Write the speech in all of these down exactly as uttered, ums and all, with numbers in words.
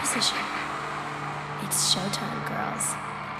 position. It's showtime, girls.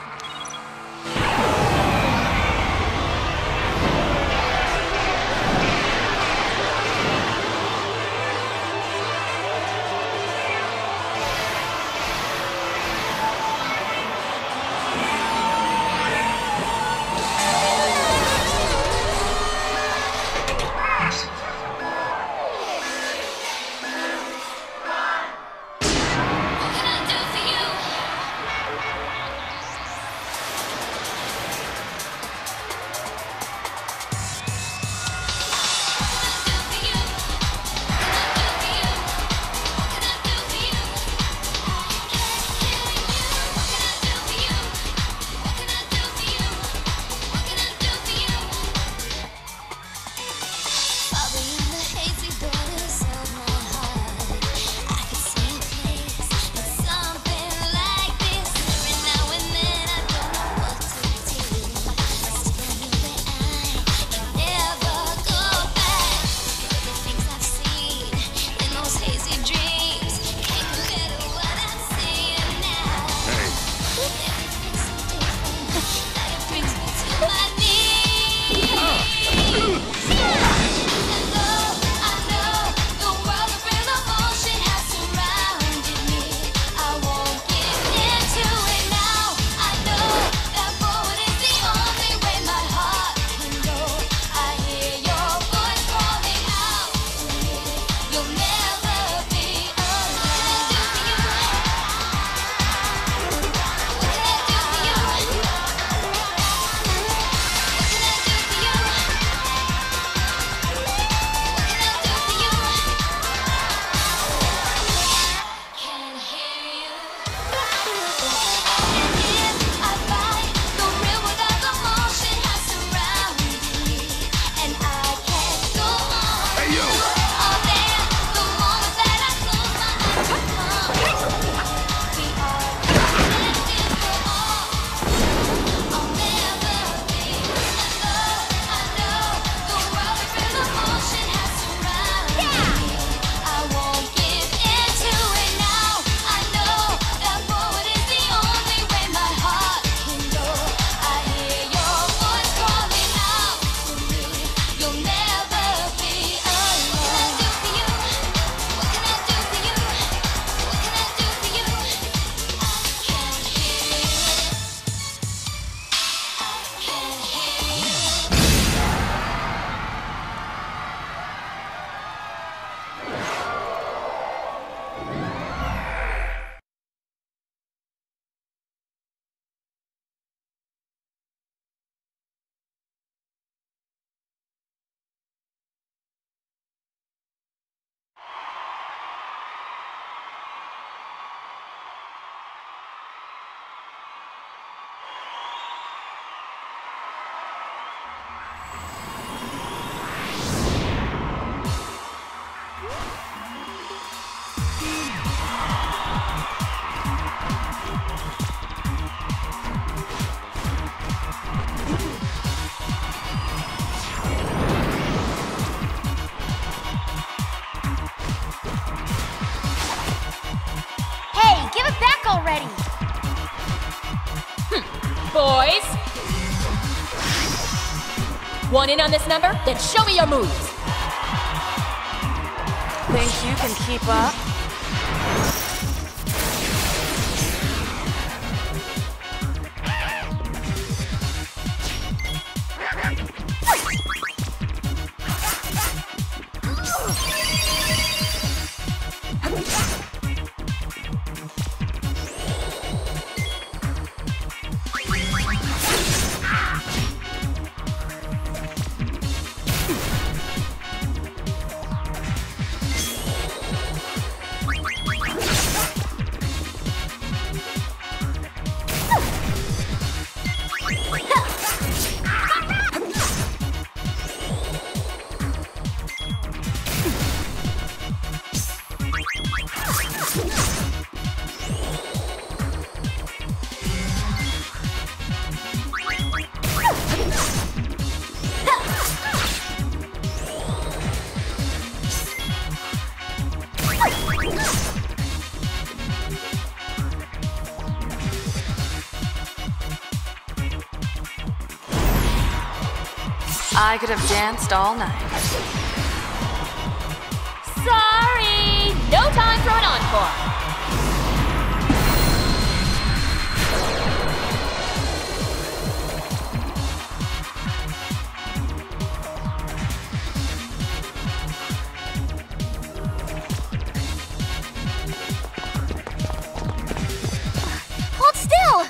already! Hm. Boys! Want in on this number? Then show me your moves! Think you can keep up? I could have danced all night. Sorry! No time for an encore! Hold still!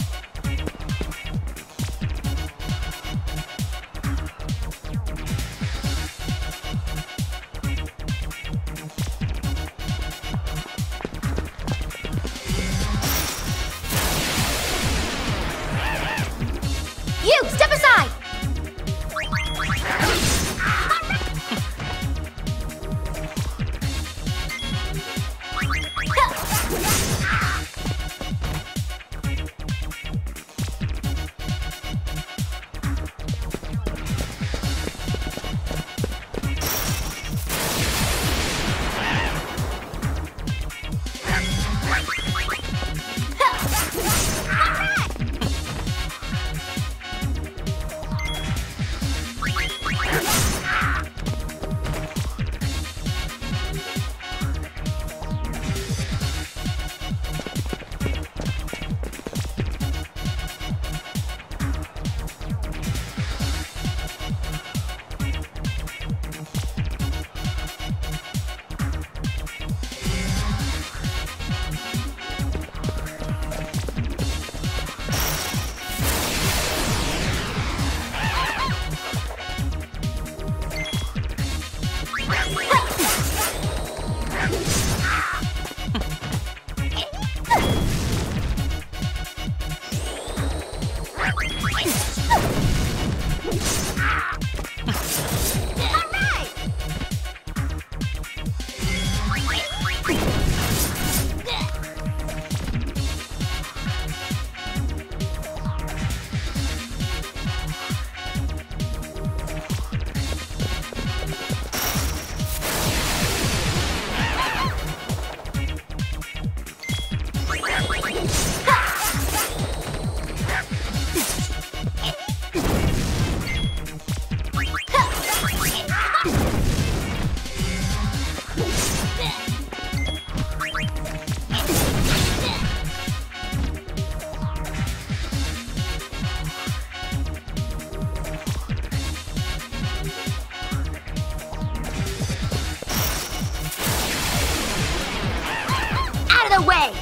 You, step aside! Out of the way!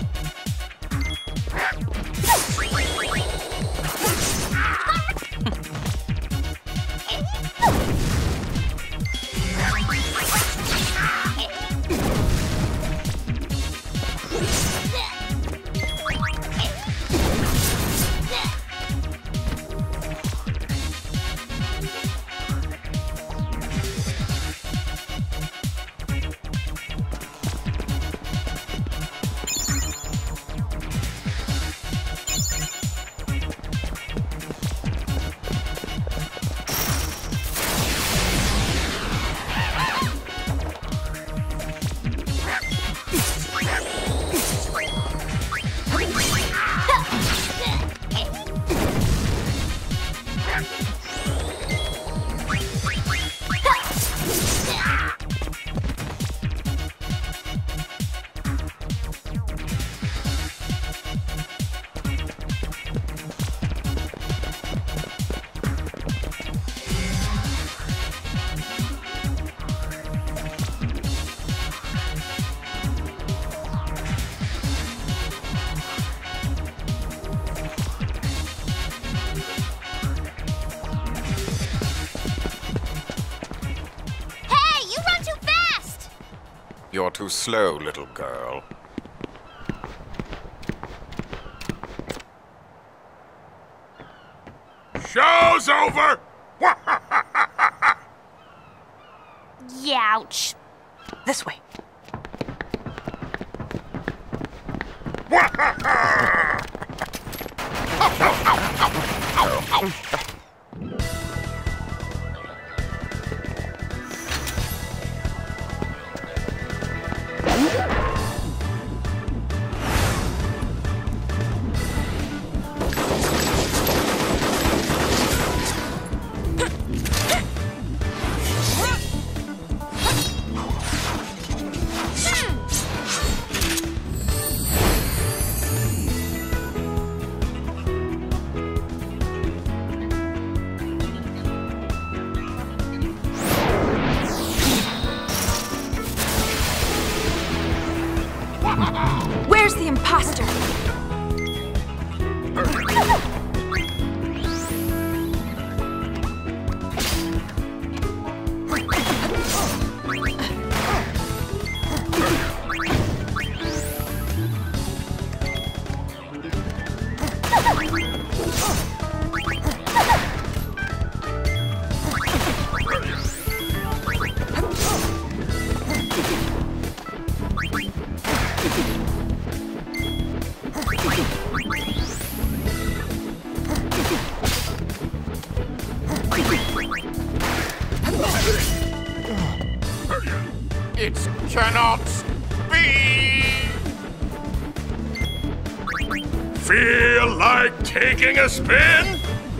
You're too slow, little girl. Show's over! Youch. This way. Where's the imposter? It cannot be! Feel like taking a spin?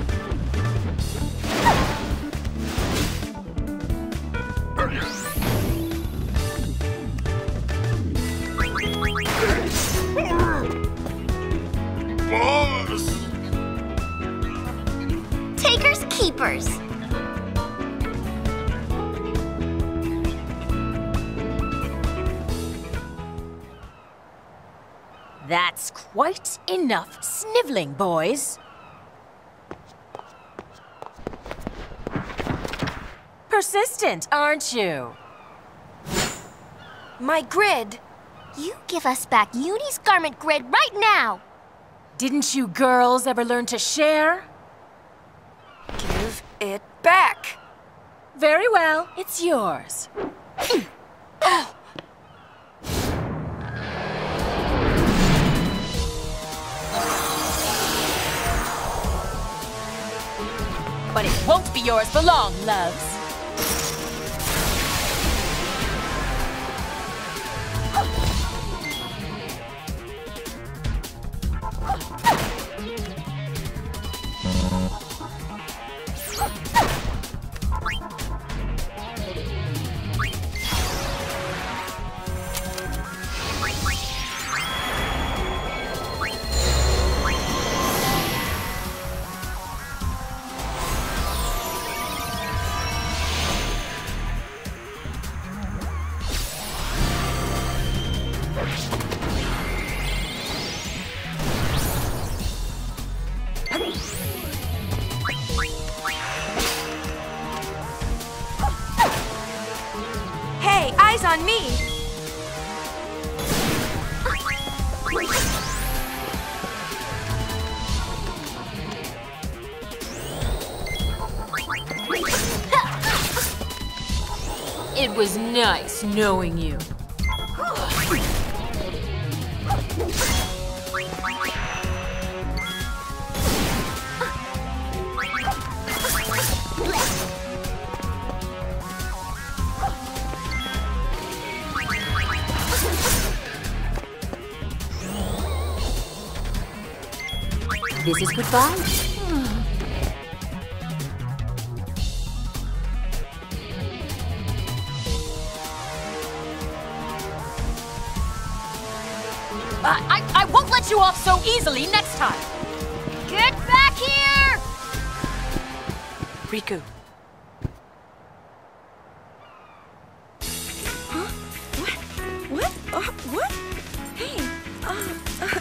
Boss! Takers, keepers. That's quite enough sniveling, boys. Persistent, aren't you? My grid. You give us back Uni's garment grid right now! Didn't you girls ever learn to share? Give it back. Very well, it's yours. Oh. But it won't be yours for long, loves. Hey, eyes on me! It was nice knowing you. This is goodbye. I, I, I won't let you off so easily next time! Get back here! Riku. Huh? What? What? Uh, what? Hey, uh, uh,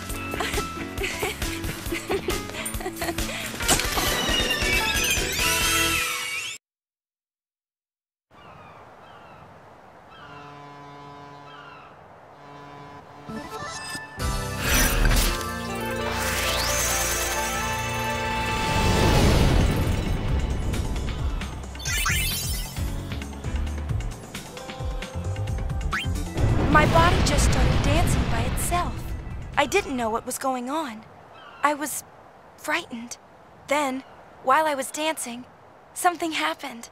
My body just started dancing by itself. I didn't know what was going on. I was frightened. Then, while I was dancing, something happened.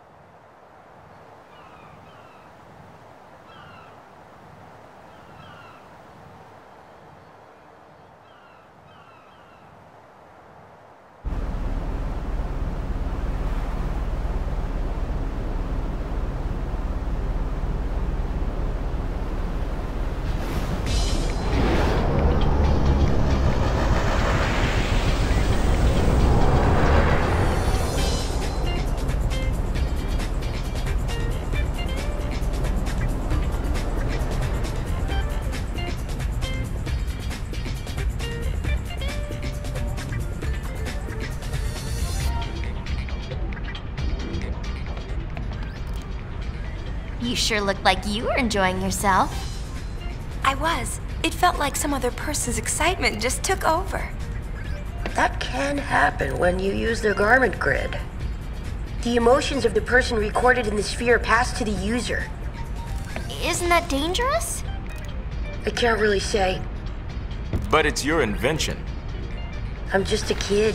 sure looked like you were enjoying yourself. I was. It felt like some other person's excitement just took over. That can happen when you use the garment grid. The emotions of the person recorded in the sphere pass to the user. Isn't that dangerous? I can't really say. But it's your invention. I'm just a kid.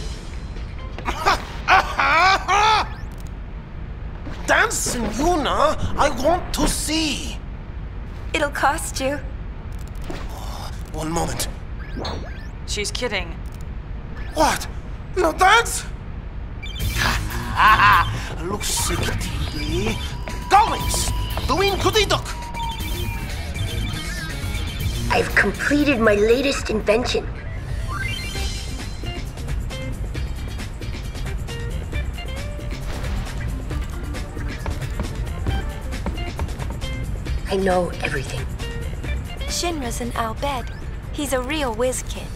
Dancing Yuna, I want to see. It'll cost you. One moment. She's kidding. What? No dance? Looks sexy. Goings! Doing goodidok. I've completed my latest invention. I know everything. Shinra's an Al Bed. He's a real whiz kid.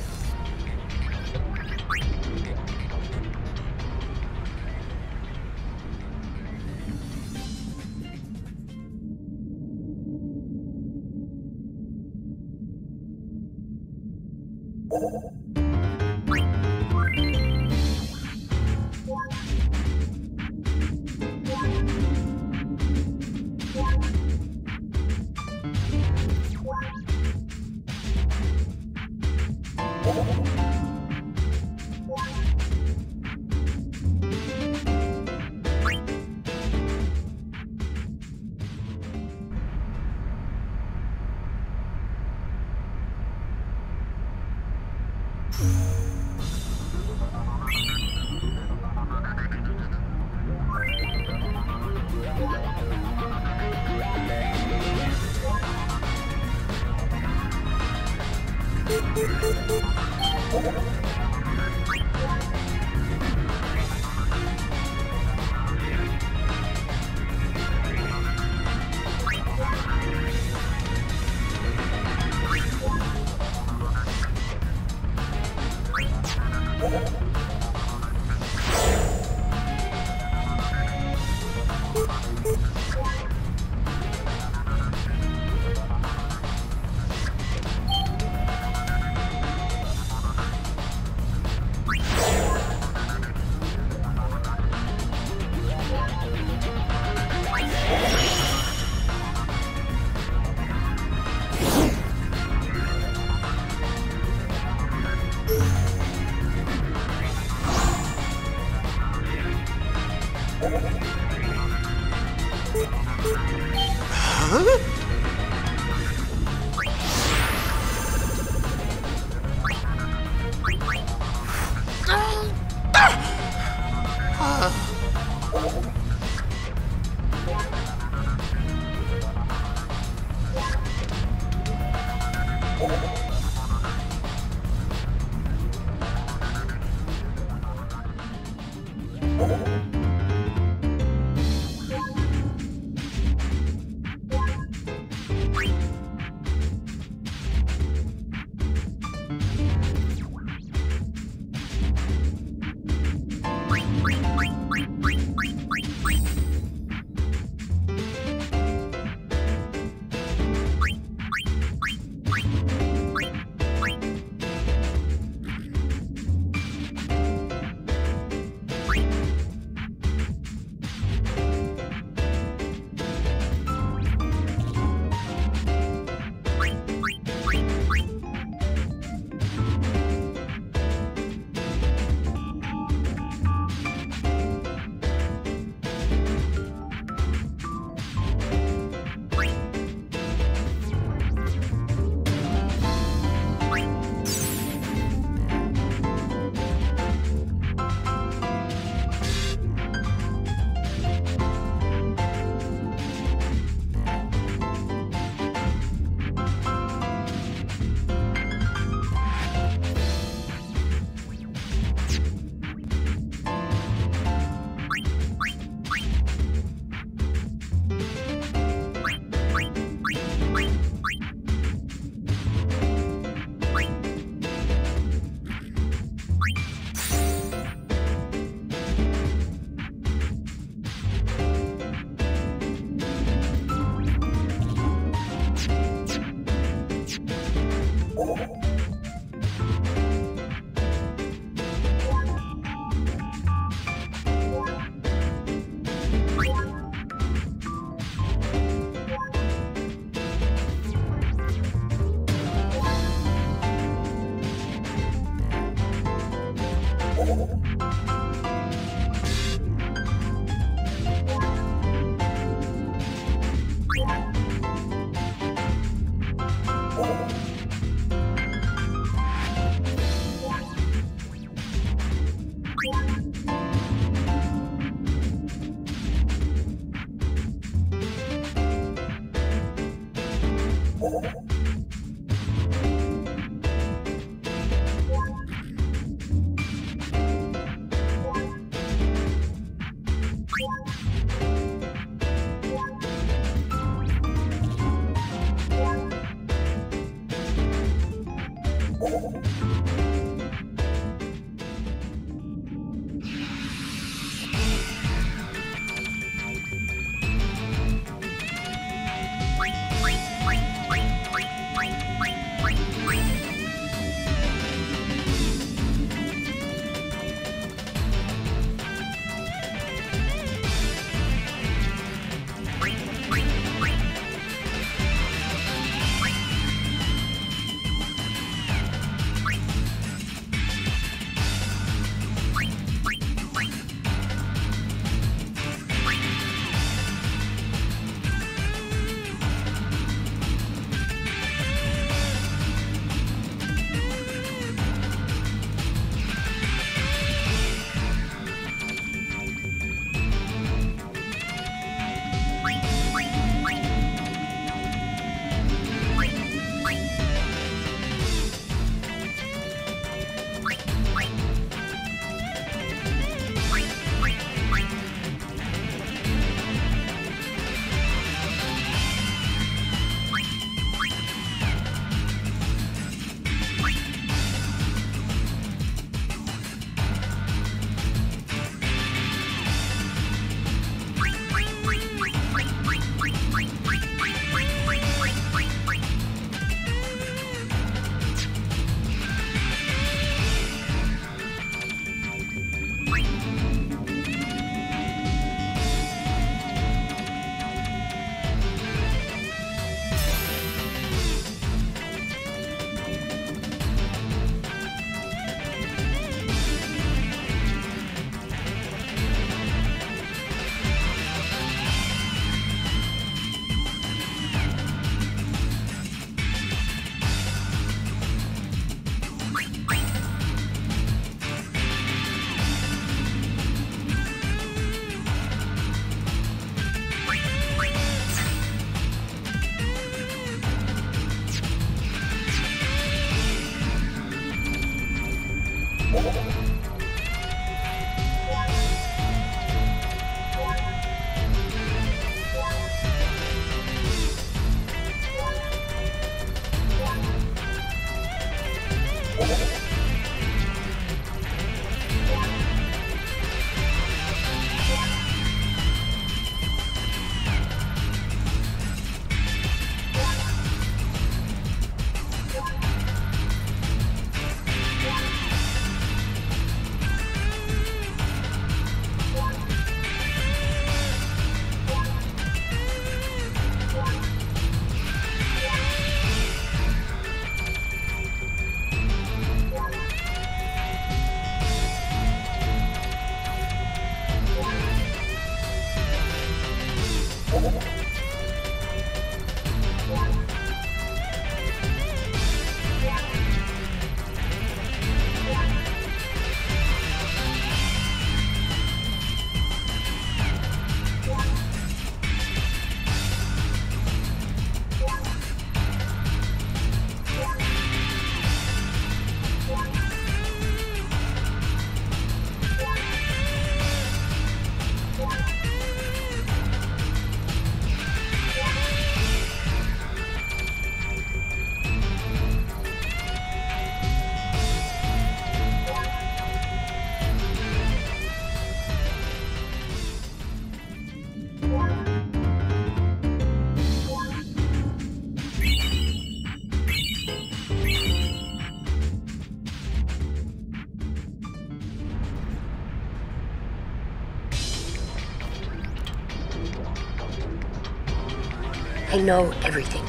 I know everything.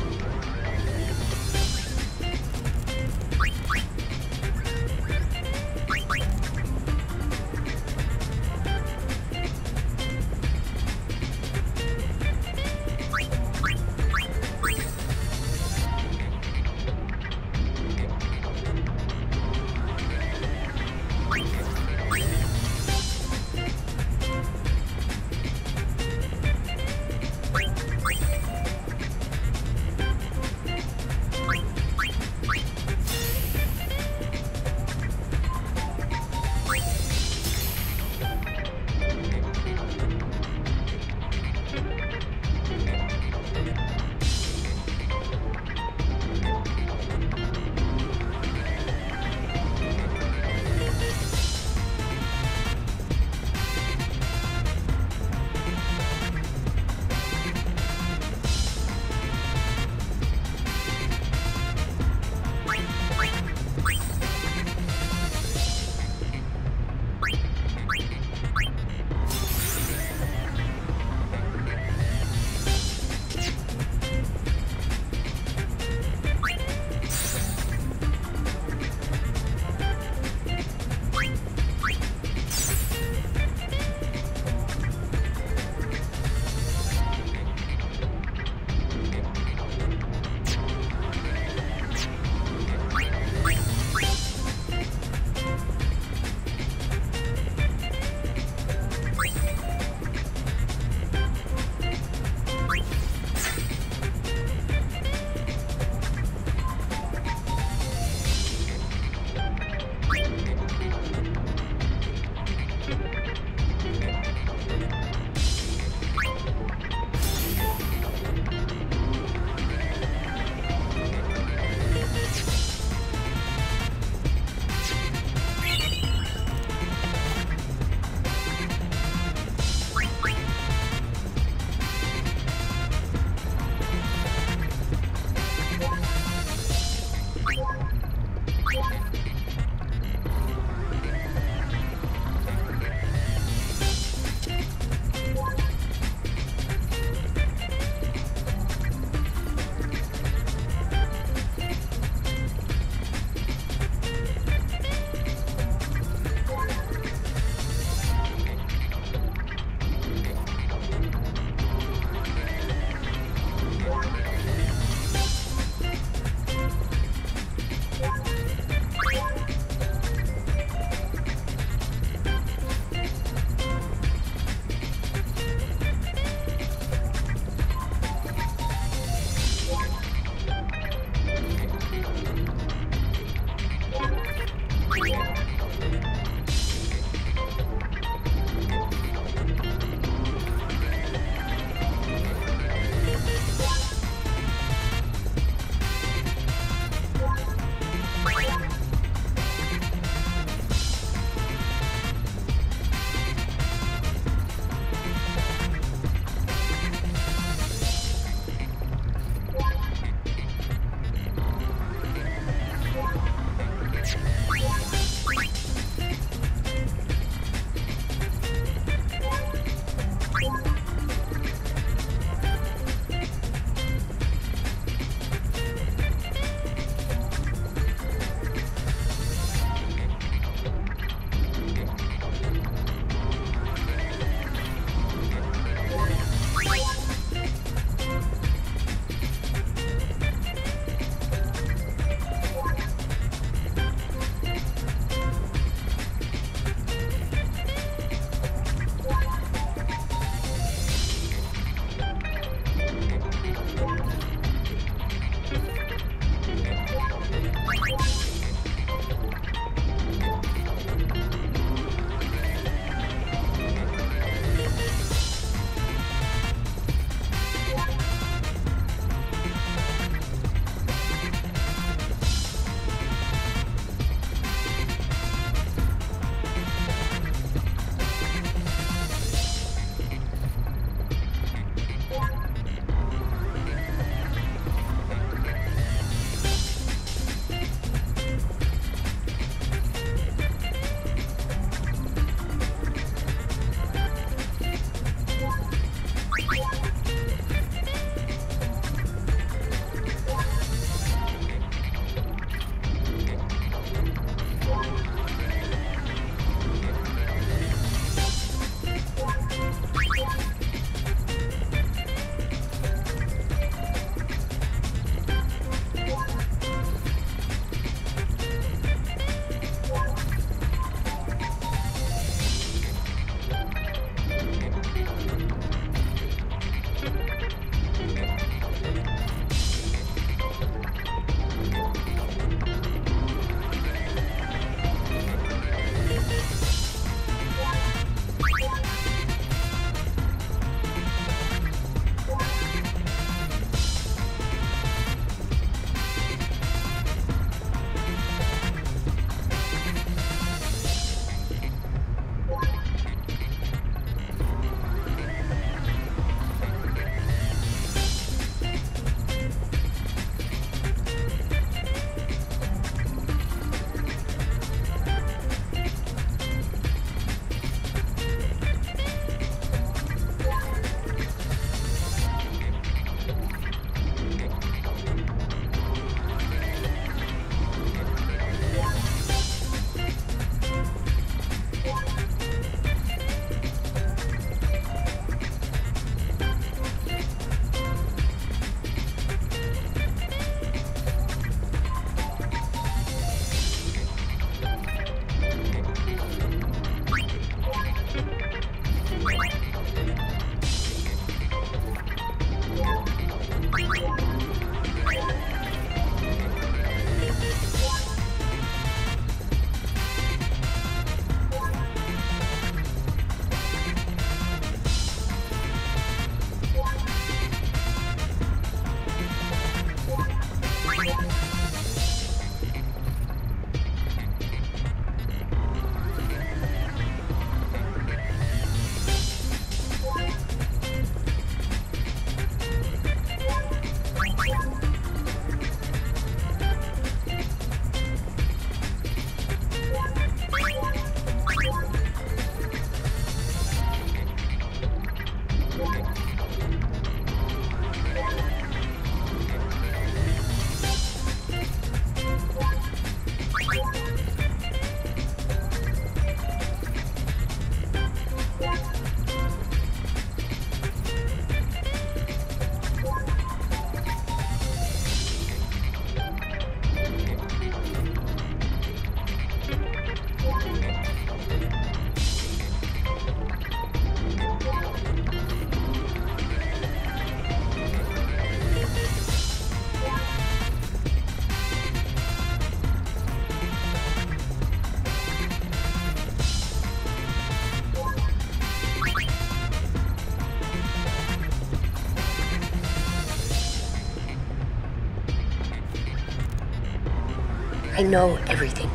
I know everything.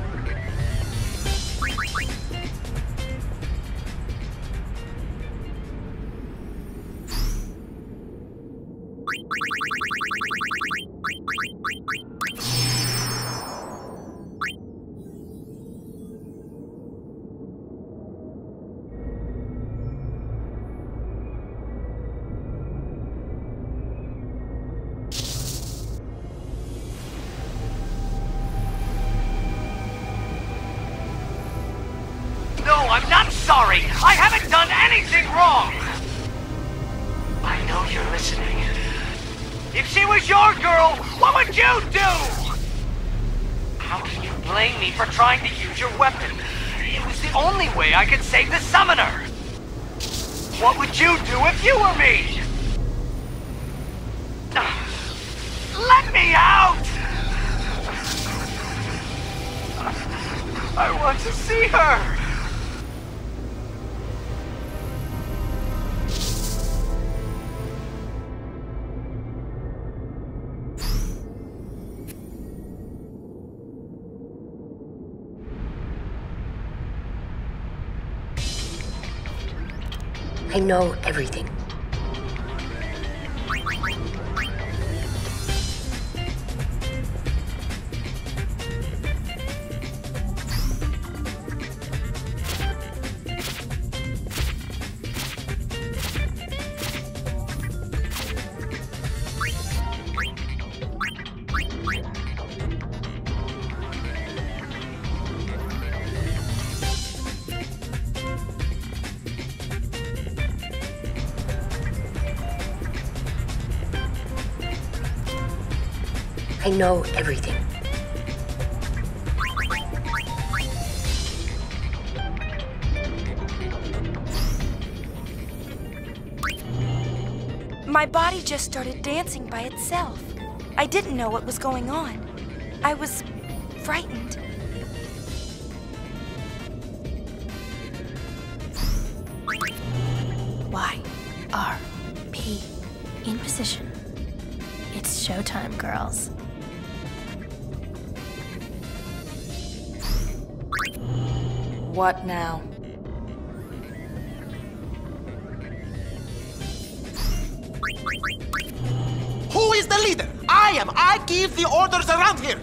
I'm not sorry! I haven't done anything wrong! I know you're listening. If she was your girl, what would you do? How can you blame me for trying to use your weapon? It was the only way I could save the summoner! What would you do if you were me? Let me out! I want to see her! I know everything. I know everything. My body just started dancing by itself. I didn't know what was going on. I was frightened. Y R P in position. It's showtime, girls. What now? Who is the leader? I am. I give the orders around here.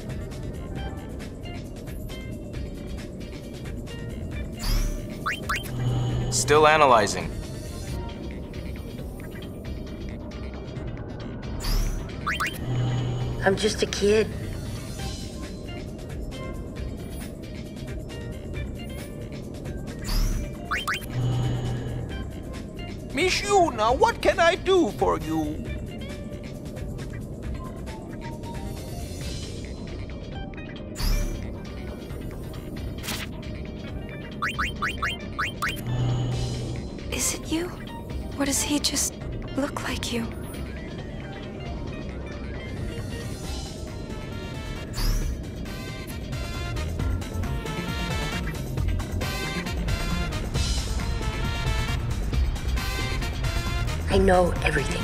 Still analyzing. I'm just a kid. Miss Yuna, what can I do for you? Is it you? Or does he just look like you? I know everything.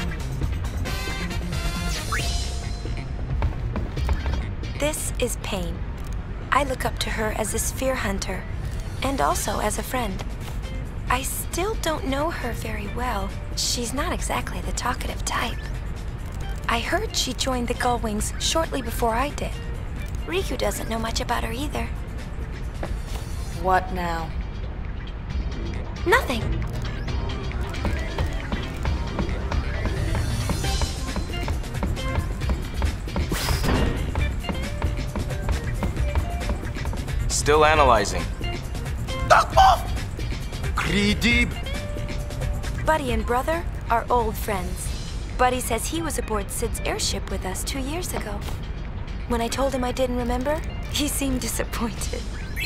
This is Pain. I look up to her as a sphere hunter, and also as a friend. I still don't know her very well. She's not exactly the talkative type. I heard she joined the Gullwings shortly before I did. Riku doesn't know much about her either. What now? Nothing. Still analyzing. Critic. Buddy and Brother are old friends. Buddy says he was aboard Sid's airship with us two years ago. When I told him I didn't remember, he seemed disappointed.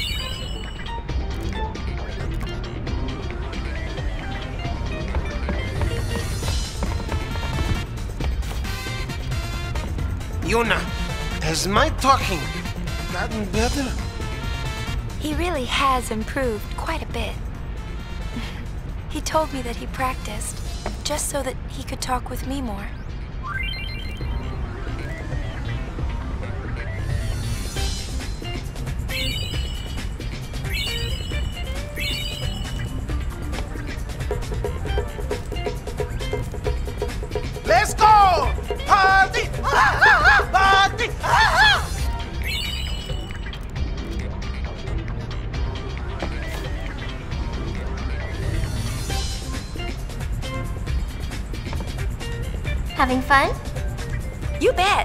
Yuna, has my talking gotten better? He really has improved quite a bit. He told me that he practiced, just so that he could talk with me more. Having fun? You bet.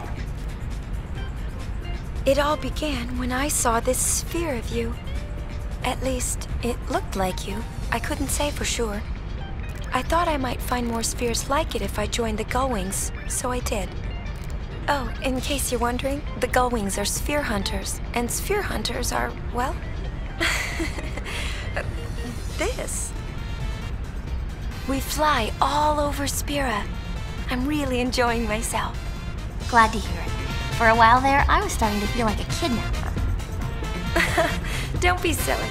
It all began when I saw this sphere of you. At least, it looked like you. I couldn't say for sure. I thought I might find more spheres like it if I joined the Gullwings, so I did. Oh, in case you're wondering, the Gullwings are sphere hunters, and sphere hunters are, well, this. We fly all over Spira. I'm really enjoying myself. Glad to hear it. For a while there, I was starting to feel like a kidnapper. Don't be silly.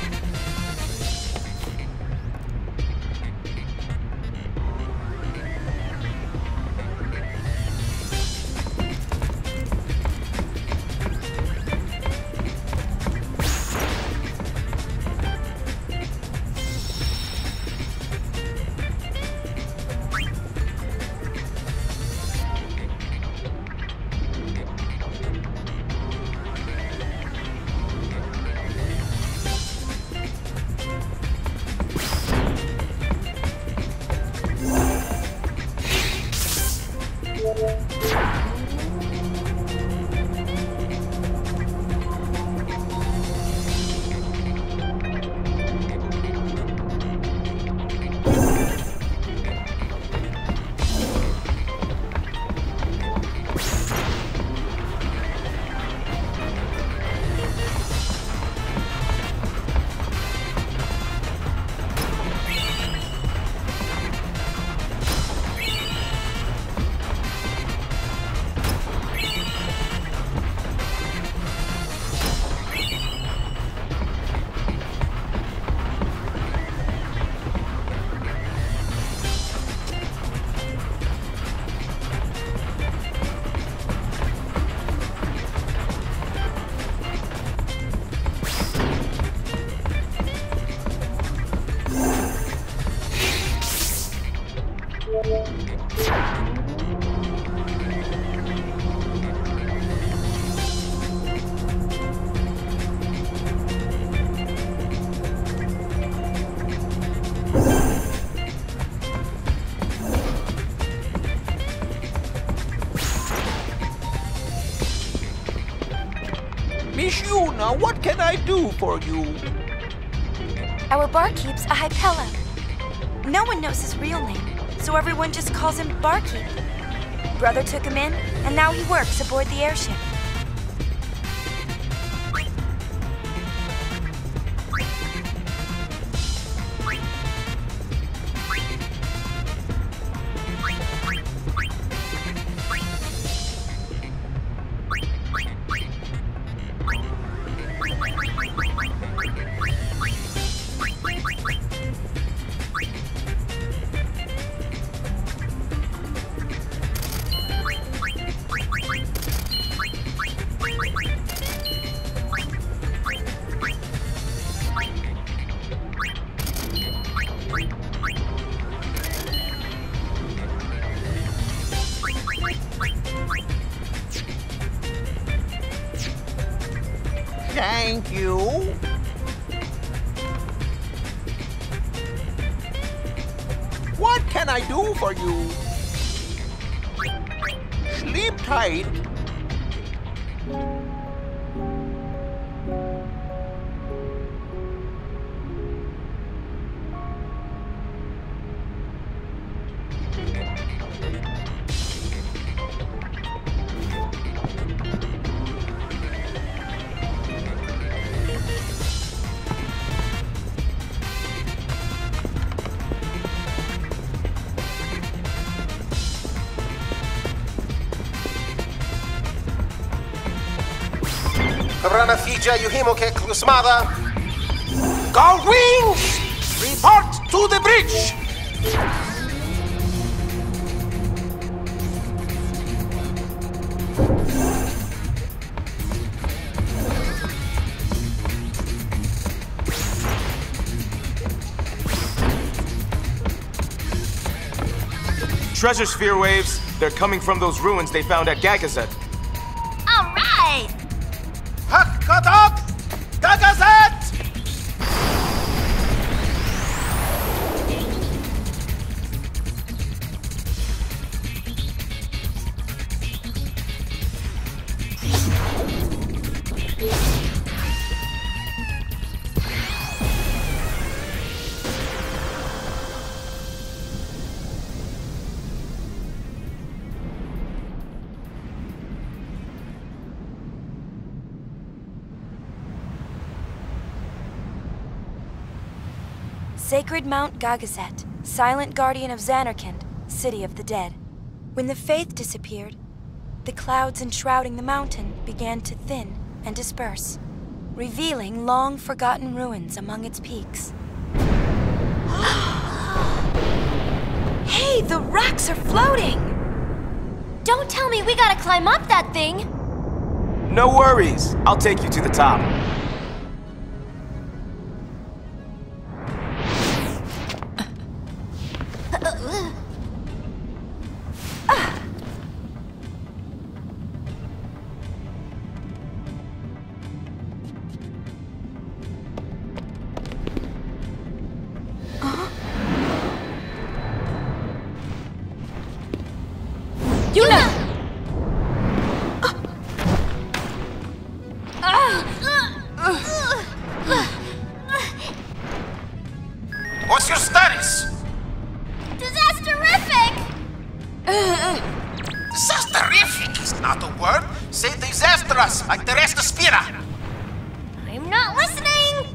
Miss Yuna, what can I do for you? Our barkeep's a Hypella. No one knows his real name, so everyone just calls him Barkeep. Brother took him in, and now he works aboard the airship. Thank you. What can I do for you? Sleep tight. Rana Fija Yuhimoke Klusmada. Gull Wings! Report to the bridge! Treasure sphere waves. They're coming from those ruins they found at Gagazet. All right! Hak cut up! Gagazet! Sacred Mount Gagazet, silent guardian of Xanarkand, city of the dead. When the faith disappeared, the clouds enshrouding the mountain began to thin and disperse, revealing long-forgotten ruins among its peaks. Hey, the rocks are floating! Don't tell me we gotta climb up that thing! No worries. I'll take you to the top. What's your status? Disasterific! Disasterific is not a word. Say disastrous, like the rest of Spira. I'm not listening!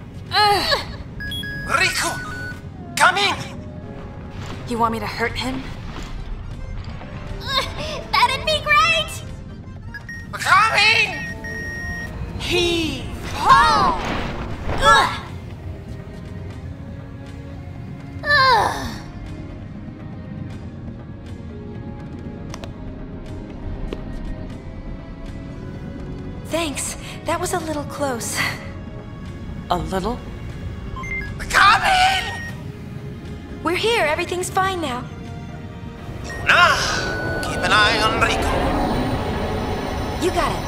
Riku, come in. You want me to hurt him? That'd be great! Come in. Heave ho! Ugh. Ugh. Thanks. That was a little close. A little? Come in. We're here. Everything's fine now. Nah, keep an eye on Riku. You got it.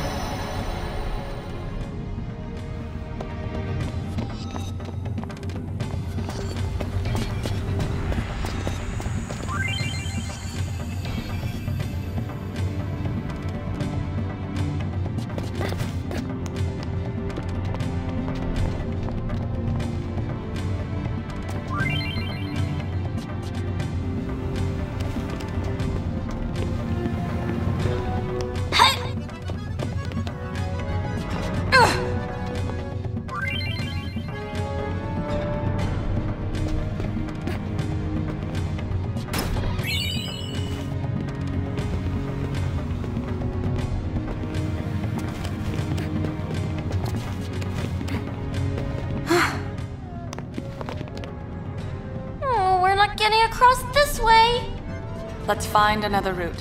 Getting across this way. Let's find another route.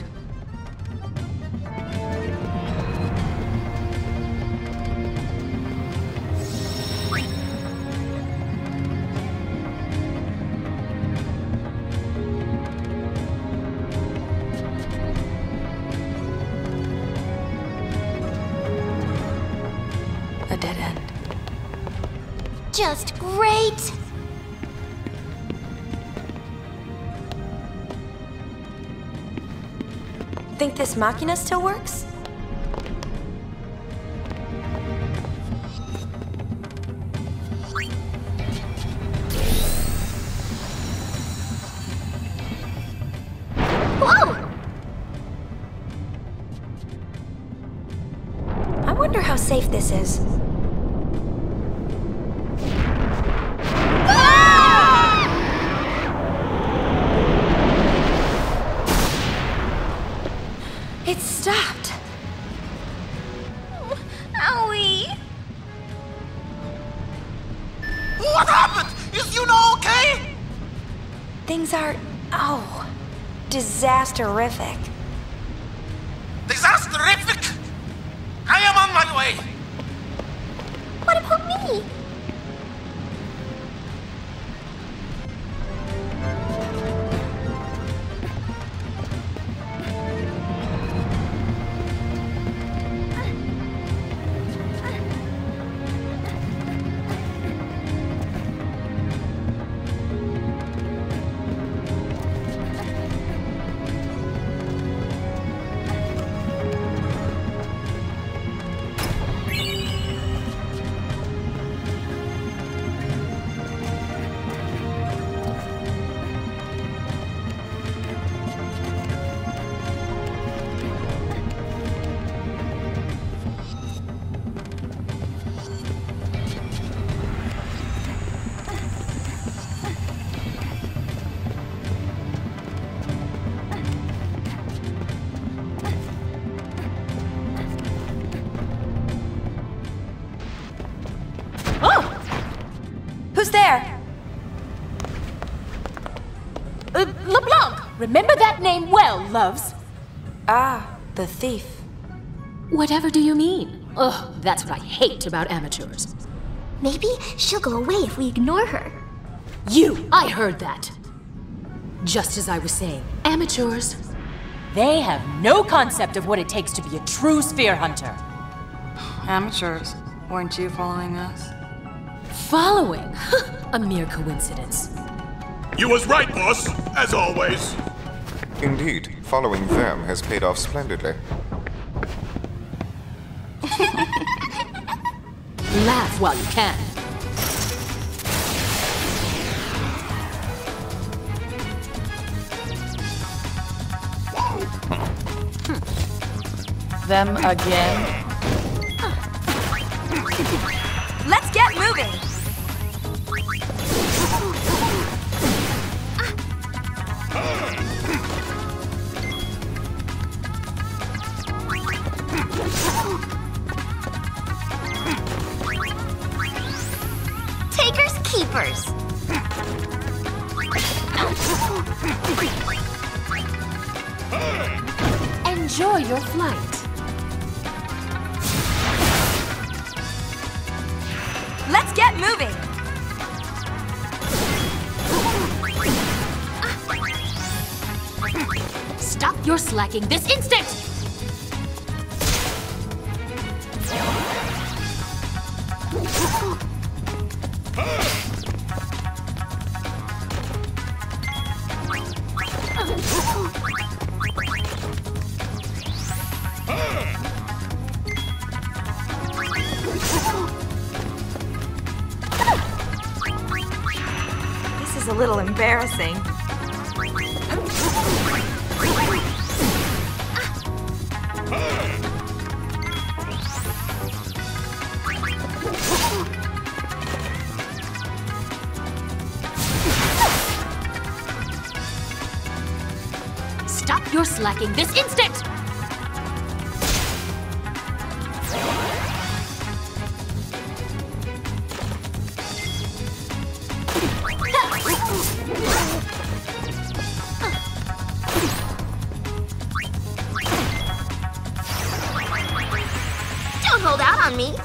A dead end. Just great. Think this machina still works? Whoa! I wonder how safe this is. It stopped. Owie. What happened? Is you know okay? Things are, oh, disasterific. Disasterific! I am on my way. What about me? there? Uh, LeBlanc! Remember that name well, loves. Ah, the thief. Whatever do you mean? Ugh, that's what I hate about amateurs. Maybe she'll go away if we ignore her. You! I heard that! Just as I was saying, amateurs, they have no concept of what it takes to be a true sphere hunter. Amateurs, weren't you following us? Following? A mere coincidence. You was right, boss, as always. Indeed, following them has paid off splendidly. Laugh while you can. Them again? Let's get moving! Takers, keepers. Enjoy your flight. Let's get moving! Stop your slacking this instant! This is a little embarrassing. Stop your slacking this instant! Don't hold out on me.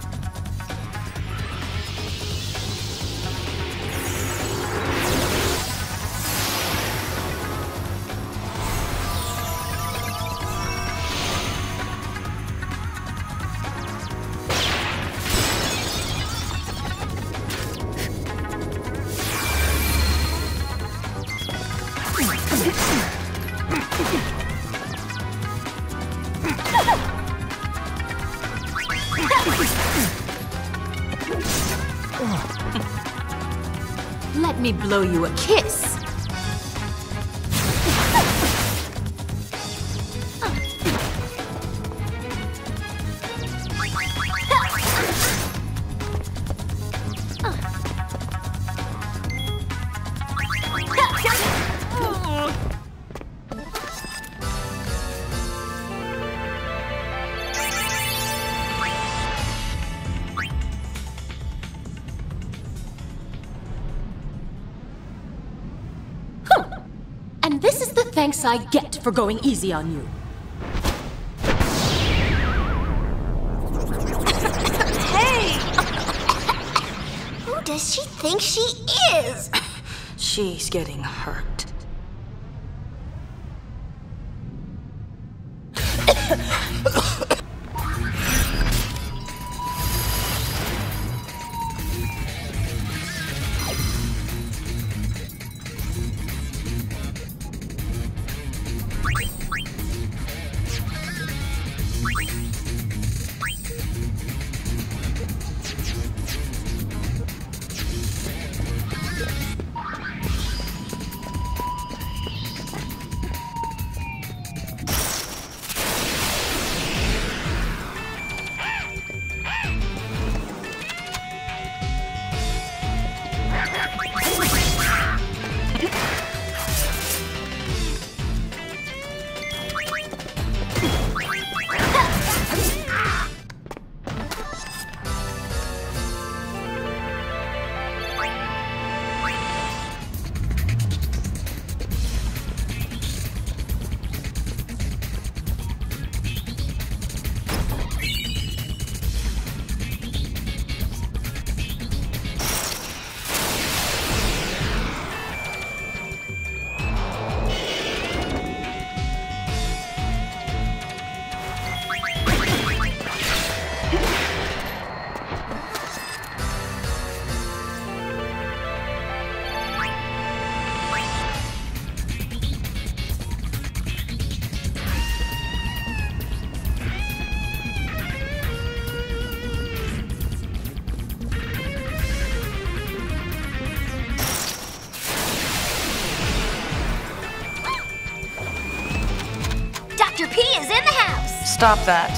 Let me blow you a kiss. And this is the thanks I get for going easy on you. Hey! Who does she think she is? She's getting hurt. Master P is in the house! Stop that.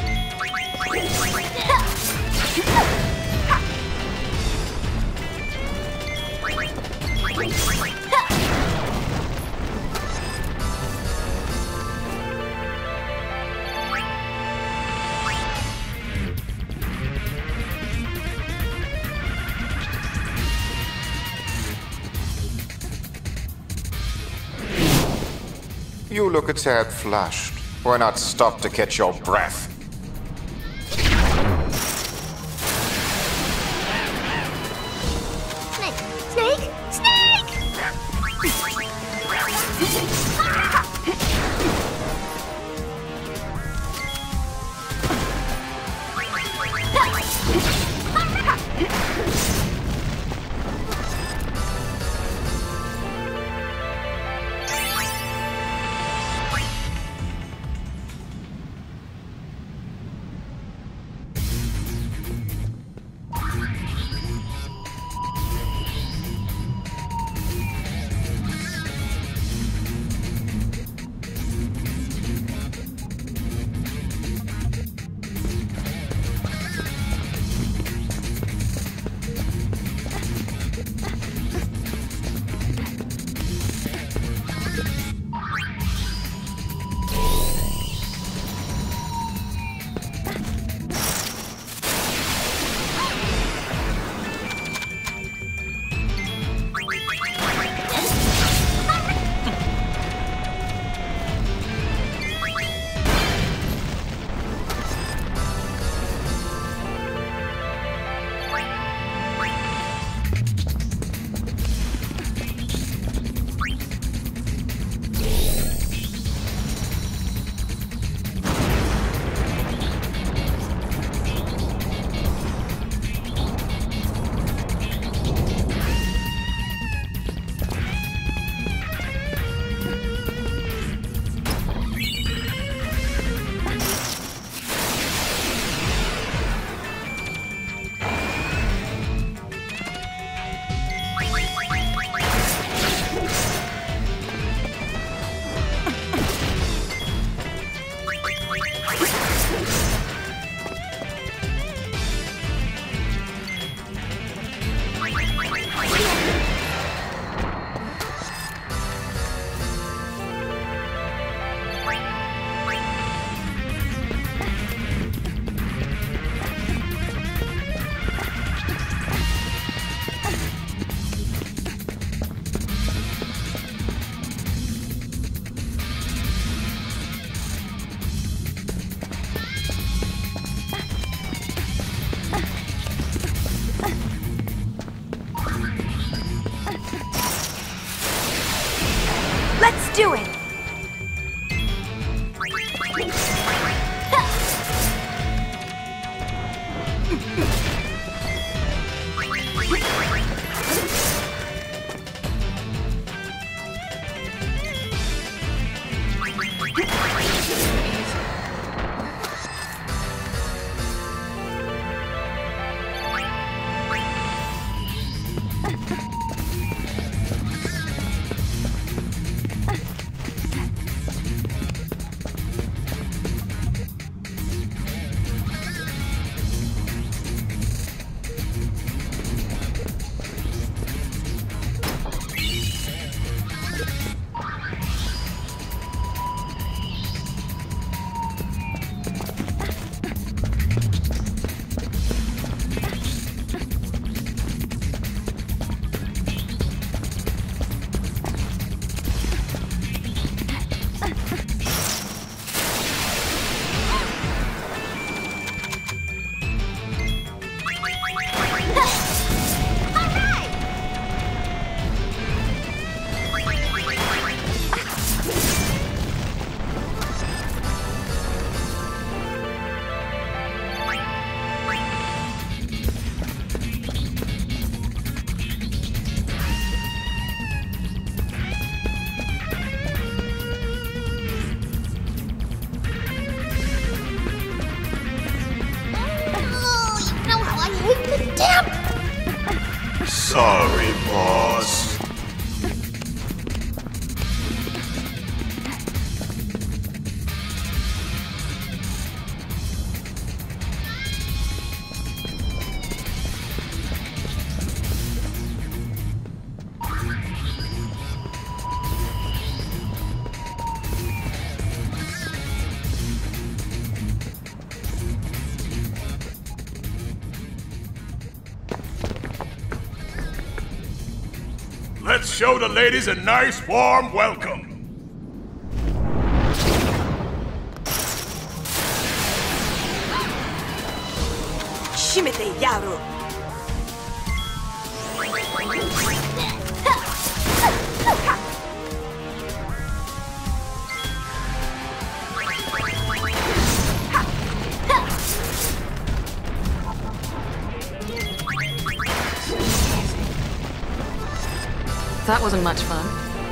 You look a tad flushed. Why not stop to catch your breath? Snake! Snake! Snake! Let's do it! Sorry, boss. show the ladies a nice warm welcome. Shimete Yaru. That wasn't much fun.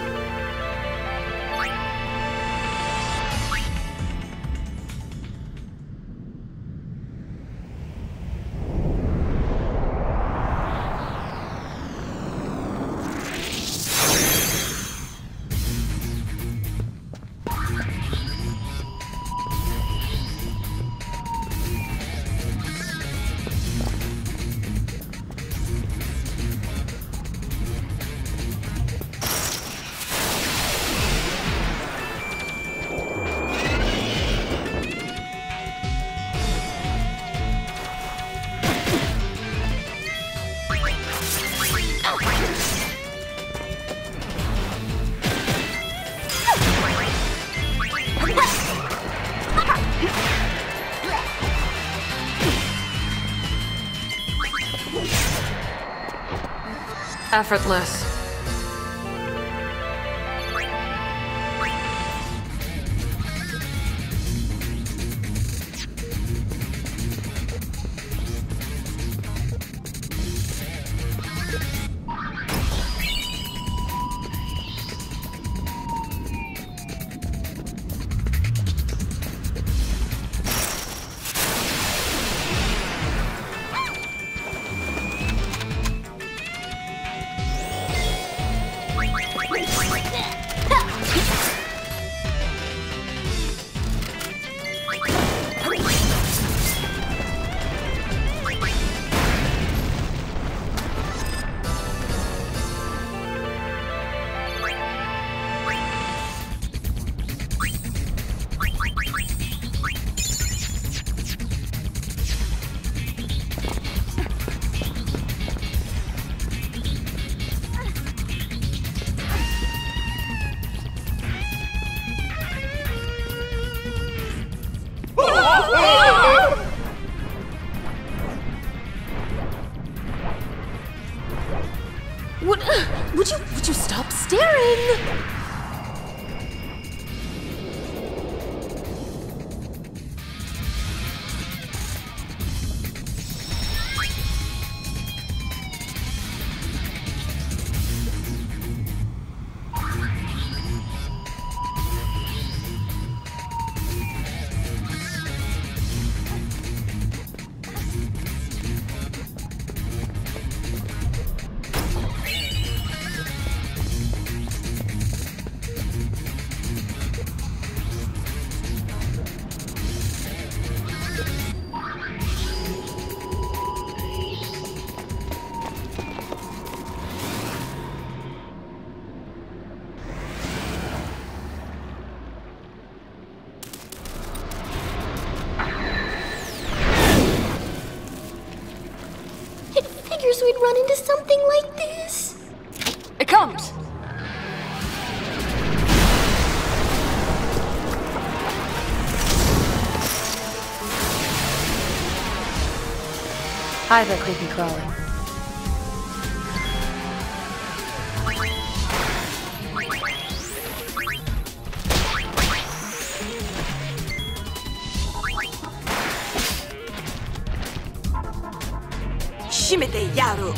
Effortless. What? Would you, would you stop staring? We'd run into something like this. It comes! Hi there, creepy crawly. Shimete Yaru.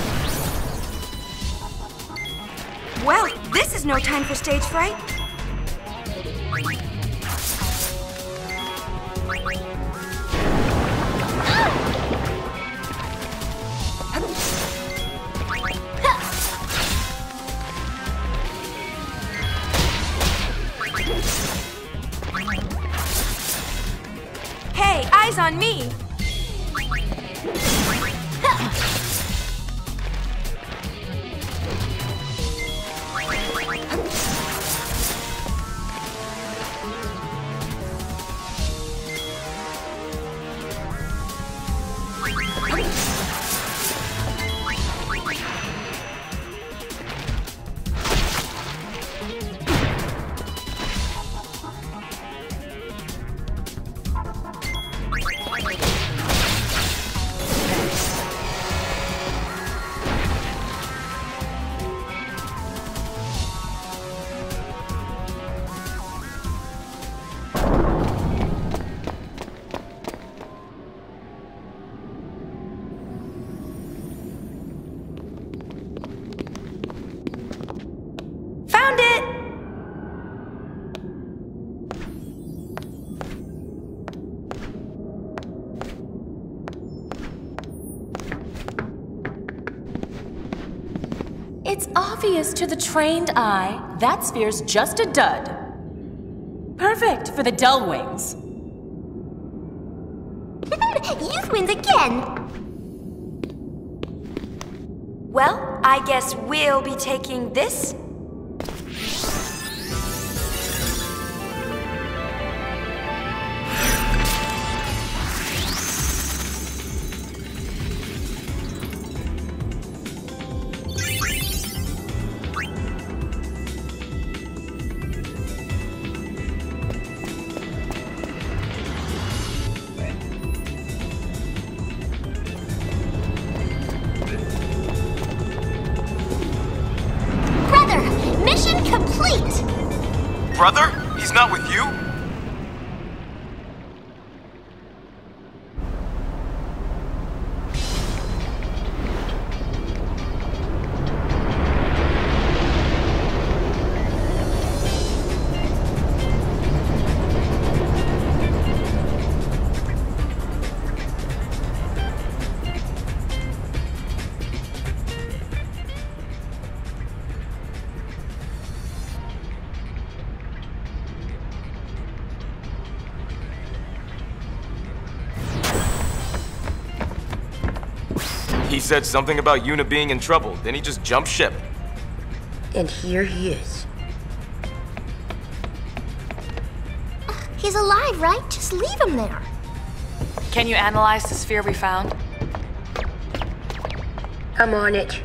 Well, this is no time for stage fright. on me. It's obvious to the trained eye, that sphere's just a dud. Perfect for the dull wings. Youth wins again! Well, I guess we'll be taking this. Brother? He's not with you? He said something about Yuna being in trouble, then he just jumped ship. And here he is. He's alive, right? Just leave him there. Can you analyze the sphere we found? I'm on it.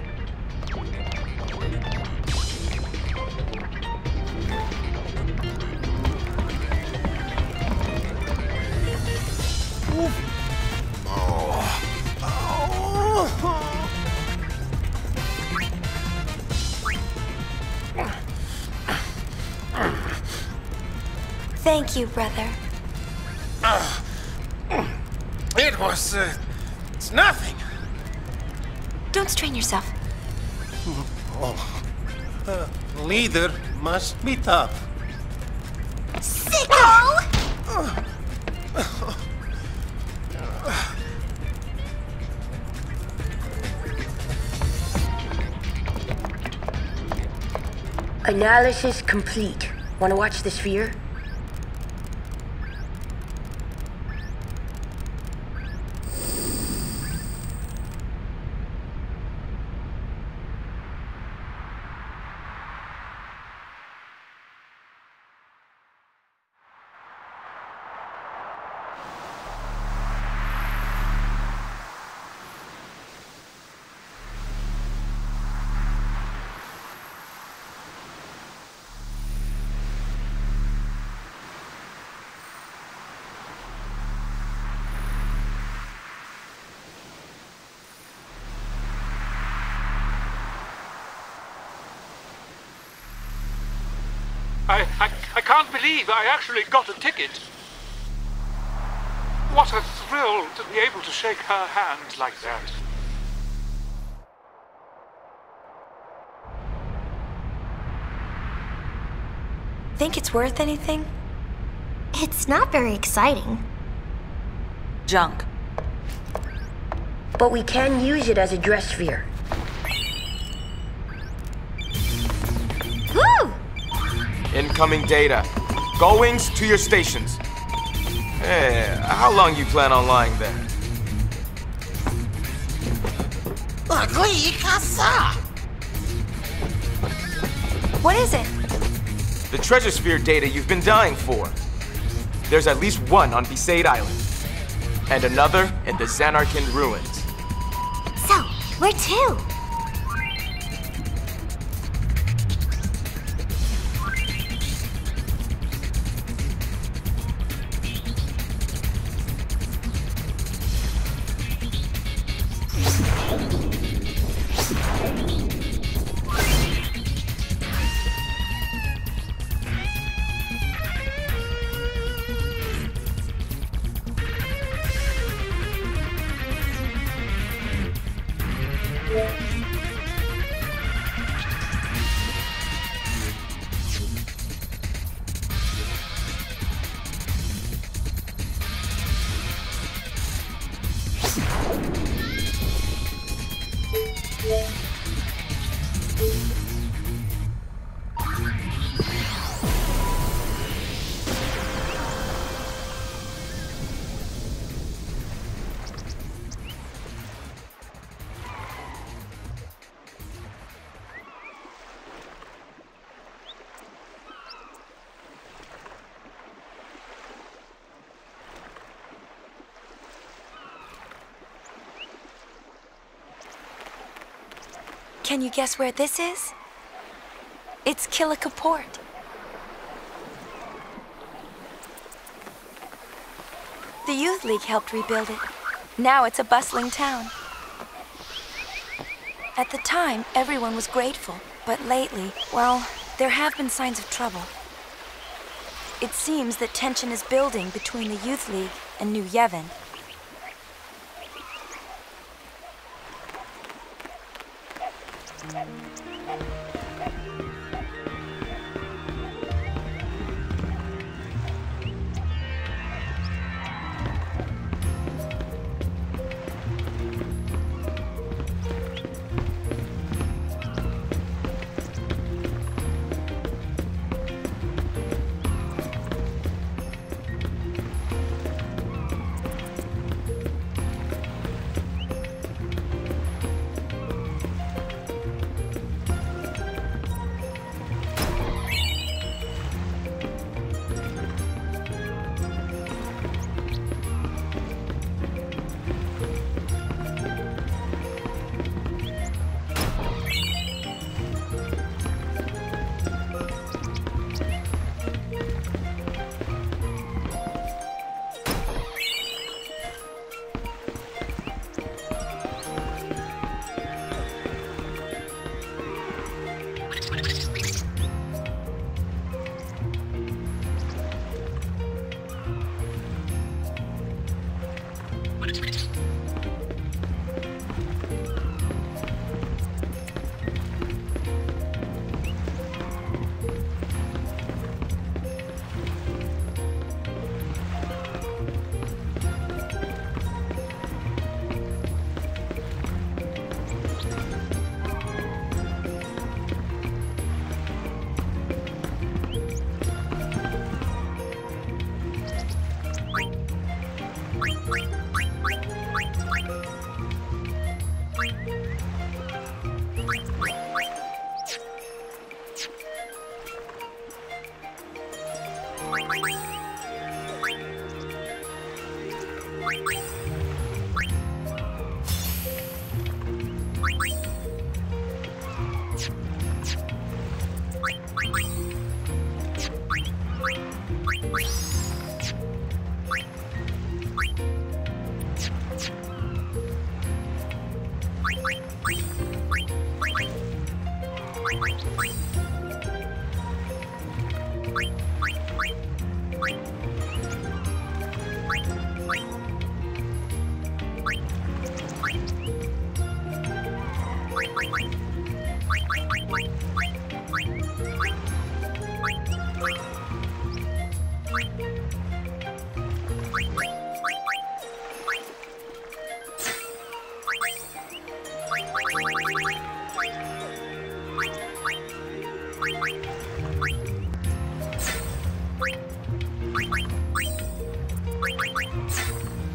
Thank you, brother. Uh, it was, uh, it's nothing. Don't strain yourself. Oh, uh, leader must be tough. Sicko! Analysis complete. Want to watch the sphere? I, I, I can't believe I actually got a ticket. What a thrill to be able to shake her hand like that. Think it's worth anything? It's not very exciting. Junk. But we can use it as a dress sphere. Woo! Incoming data. Go wings to your stations. Hey, how long you plan on lying there? What is it? The treasure sphere data you've been dying for. There's at least one on Besaid Island, and another in the Xanarkand ruins. So, where to? Can you guess where this is? It's Kilika Port. The Youth League helped rebuild it. Now it's a bustling town. At the time, everyone was grateful, but lately, well, there have been signs of trouble. It seems that tension is building between the Youth League and New Yevon.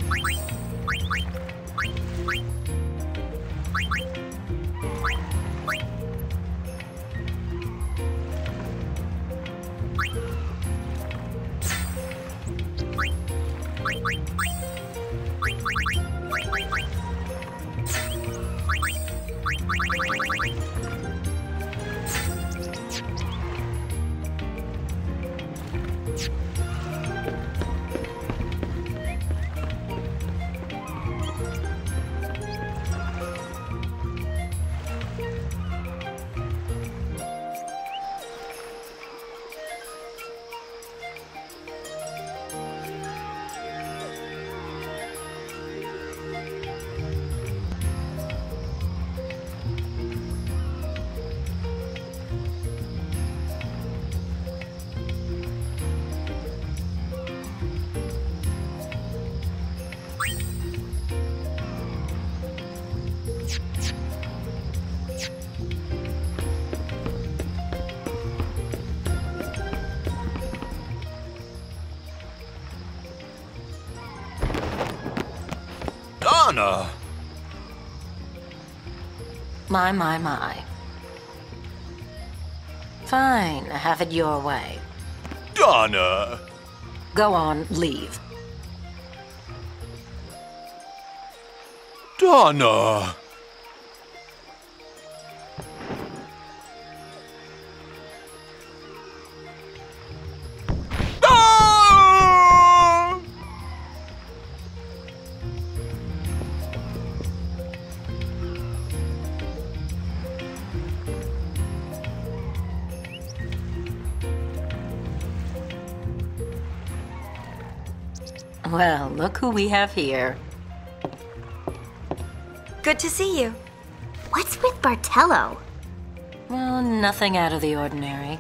Donna! My, my, my. Fine, have it your way. Donna! Go on, leave. Donna! Well, look who we have here. Good to see you. What's with Bartello? Well, nothing out of the ordinary.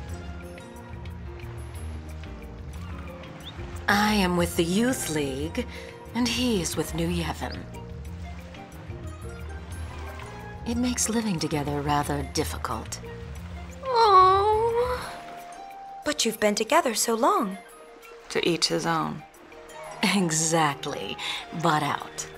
I am with the Youth League, and he's with New Yevon. It makes living together rather difficult. Oh. But you've been together so long. To each his own. Exactly. Butt out.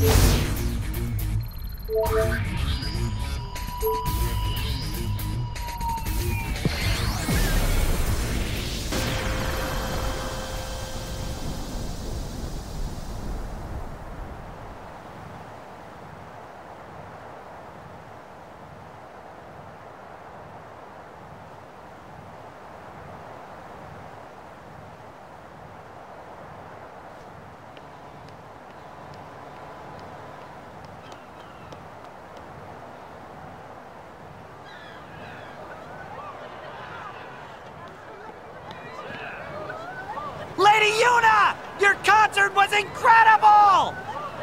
Lady Yuna! Your concert was incredible!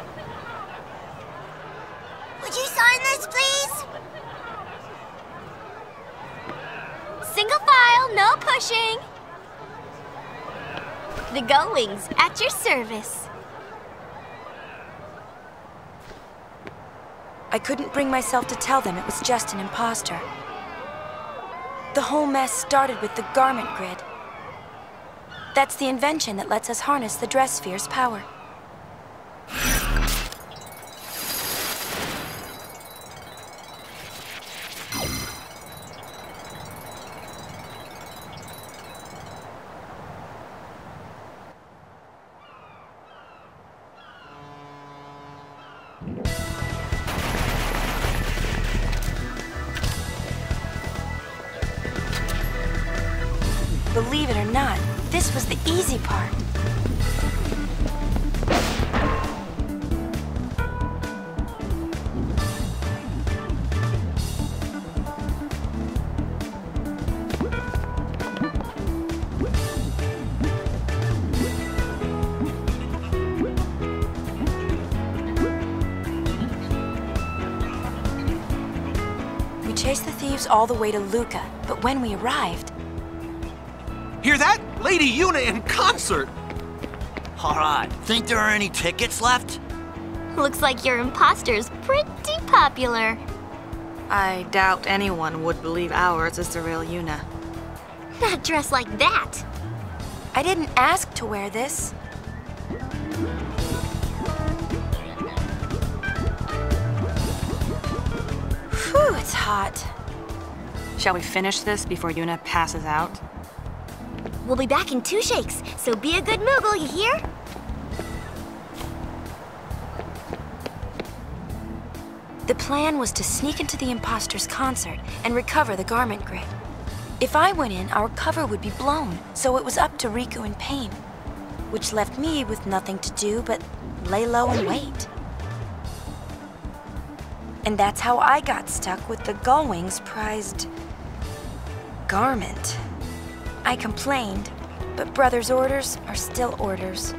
Would you sign this, please? Single file, no pushing. The Goings, at your service. I couldn't bring myself to tell them it was just an imposter. The whole mess started with the garment grid. That's the invention that lets us harness the dress sphere's power. Believe it or not, this was the easy part. We chased the thieves all the way to Luca, but when we arrived... Hear that? Lady Yuna in concert! Alright, think there are any tickets left? Looks like your imposter's pretty popular. I doubt anyone would believe ours is the real Yuna. Not dressed like that. I didn't ask to wear this. Whew, it's hot. Shall we finish this before Yuna passes out? We'll be back in two shakes, so be a good Moogle, you hear? The plan was to sneak into the imposter's concert and recover the garment grid. If I went in, our cover would be blown, so it was up to Riku and Pain, which left me with nothing to do but lay low and wait. And that's how I got stuck with the Gullwing's prized garment. I complained, but Brother's orders are still orders.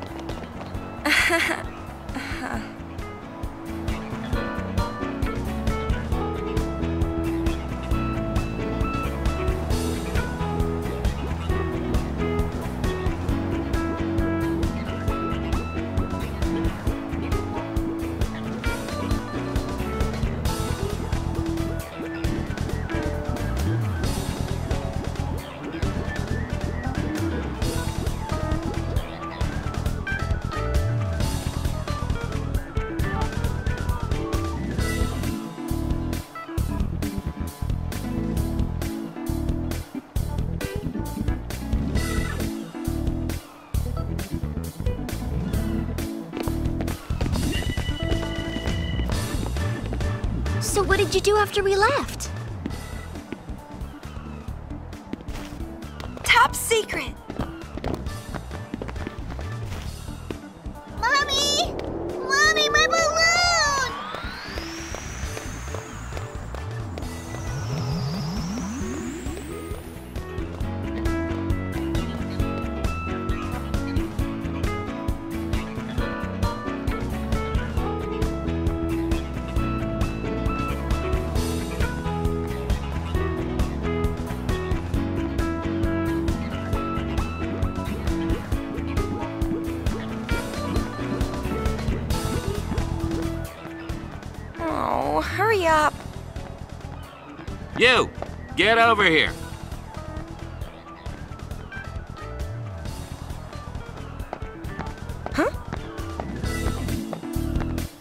So what did you do after we left? Top secret! Mommy! Mommy, my balloon! Oh, hurry up. You! Get over here! Huh?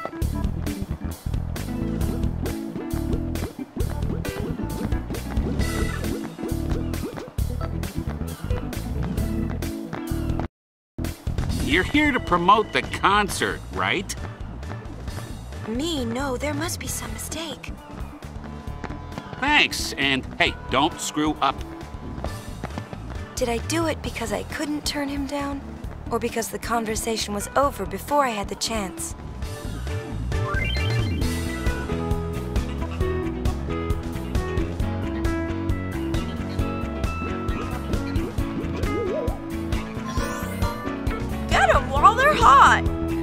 you're here to promote the concert, right? Me? No, there must be some mistake. Thanks, and hey, don't screw up. Did I do it because I couldn't turn him down? Or because the conversation was over before I had the chance? Get them while they're hot!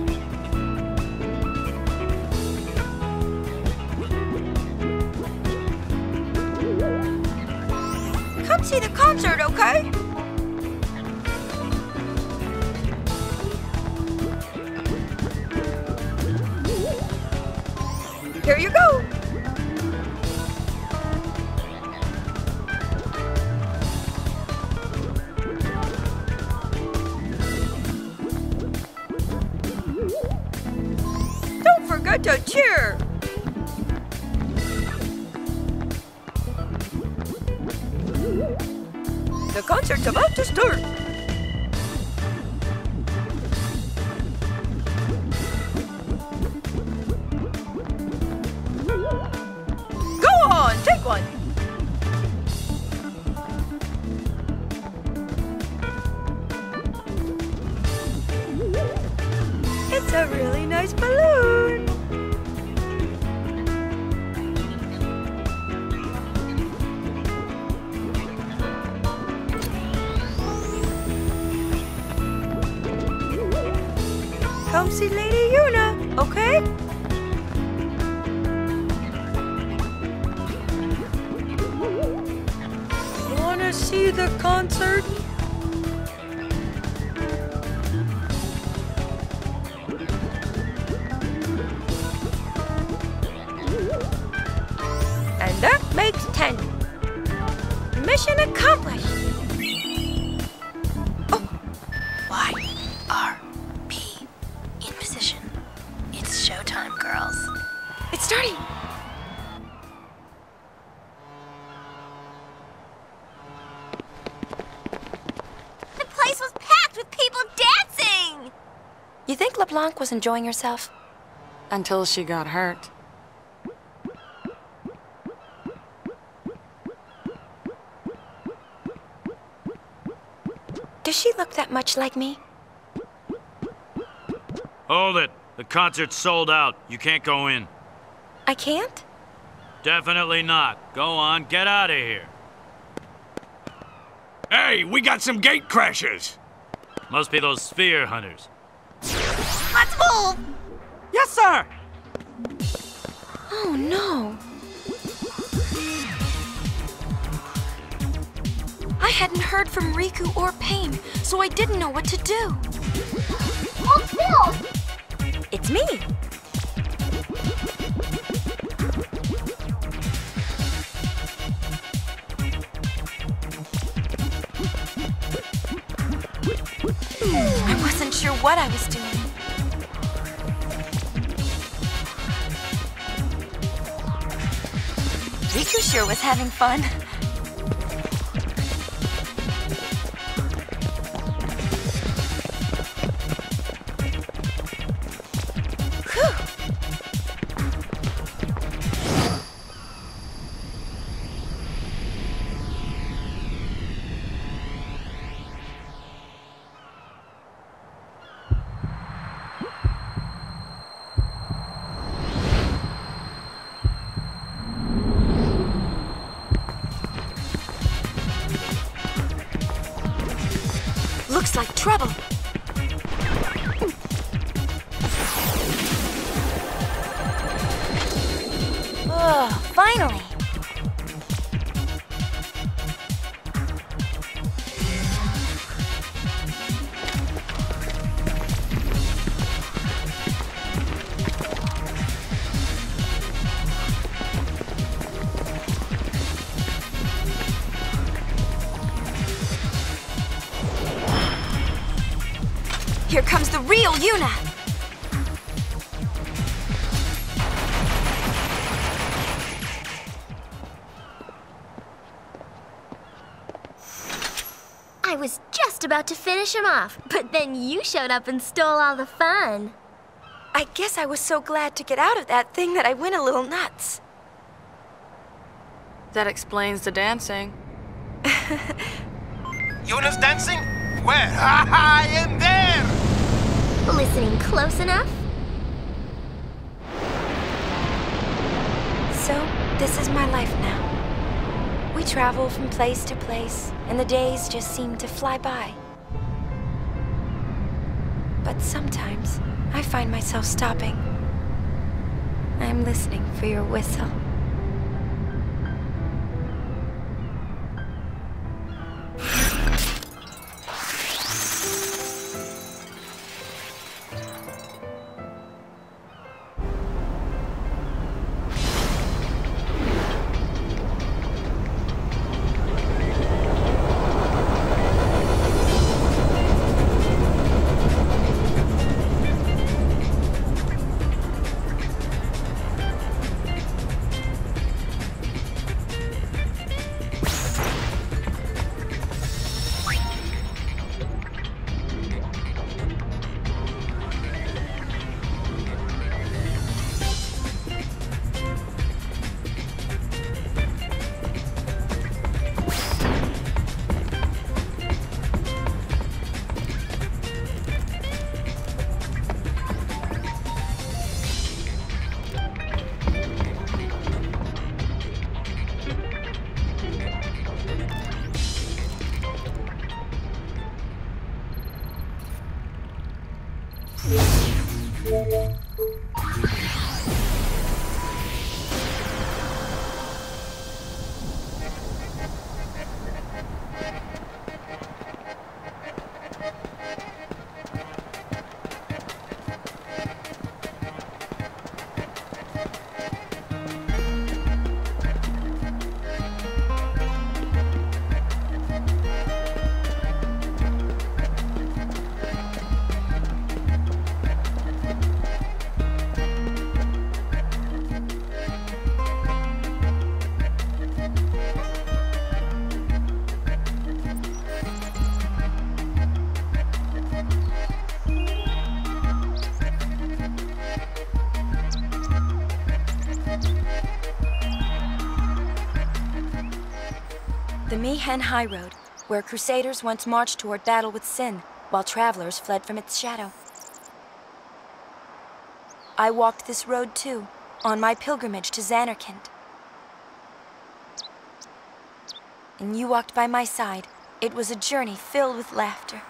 Come see the concert, okay? Here you go! Don't forget to cheer! The concert's about to start! Take one. It's a really nice balloon. Come see Lady Yuna, okay? See the concert? And that makes ten. Mission accomplished. Oh. Y R P in position. It's showtime, girls. It's starting. You think LeBlanc was enjoying herself? Until she got hurt. Does she look that much like me? Hold it. The concert's sold out. You can't go in. I can't? Definitely not. Go on, get out of here. Hey, we got some gate crashers. Must be those sphere hunters. Let's move! Yes, sir! Oh, no. I hadn't heard from Riku or Pain, so I didn't know what to do. Hold still! It's me. I wasn't sure what I was doing. Riku sure was having fun. Whew. Looks like trouble. Oh, finally. Here comes the real Yuna! I was just just about to finish him off, but then you showed up and stole all the fun. I guess I was so glad to get out of that thing that I went a little nuts. That explains the dancing. Yuna's dancing? Where? I am there! Listening close enough? So, this is my life now. We travel from place to place, and the days just seem to fly by. But sometimes, I find myself stopping. I'm listening for your whistle. The Mihen High Road, where Crusaders once marched toward battle with Sin, while travelers fled from its shadow. I walked this road too, on my pilgrimage to Zanarkand. And you walked by my side. It was a journey filled with laughter.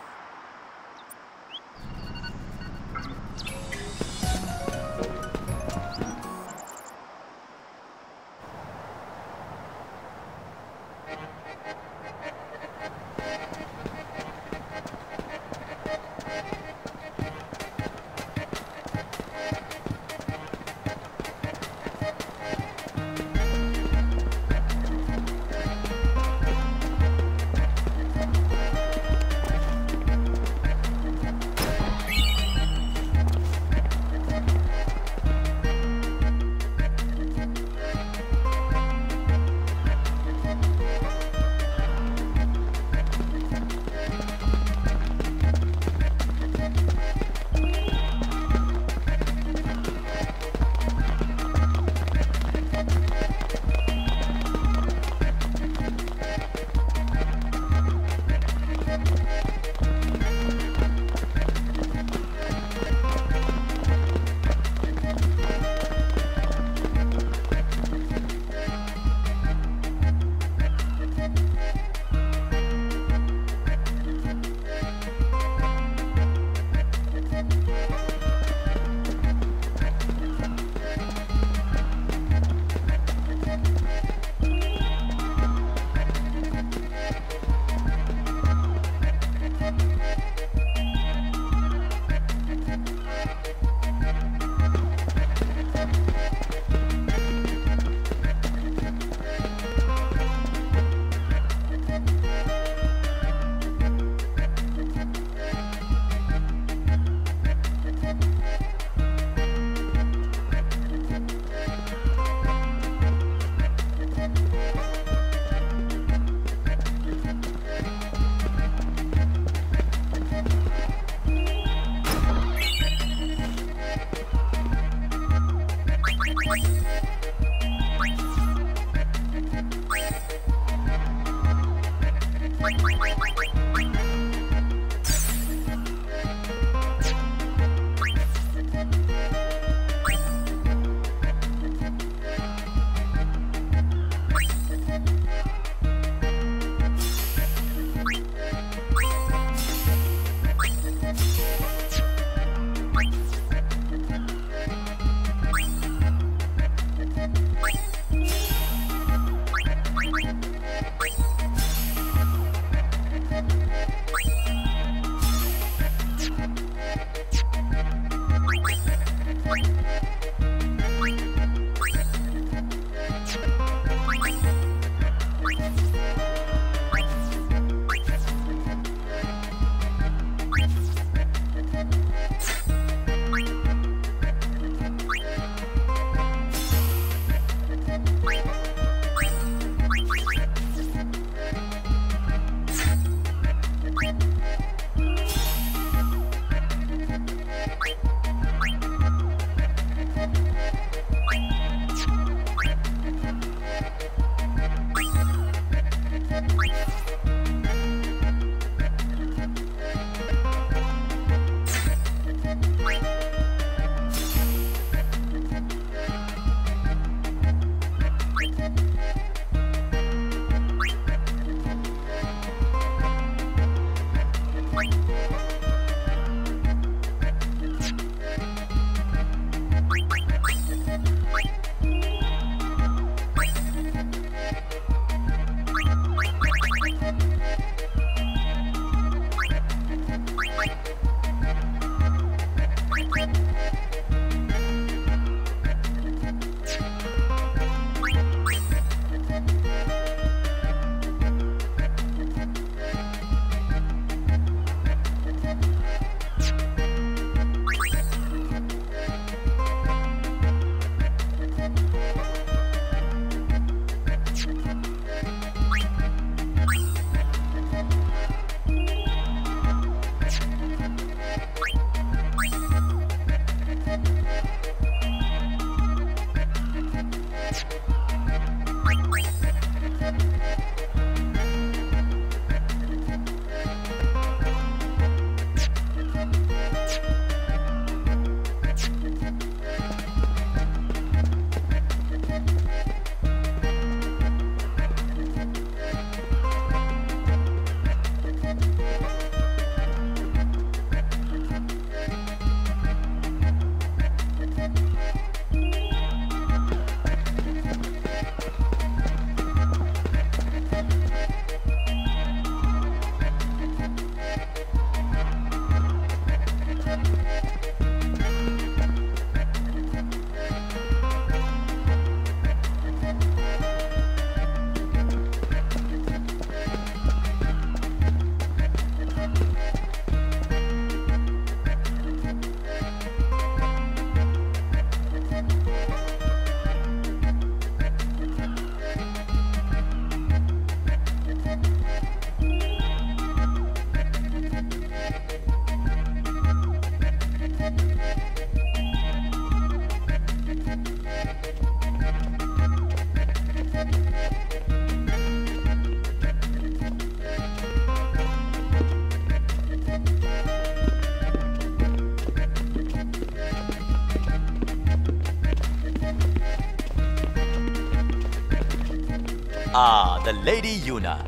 Ah, the Lady Yuna.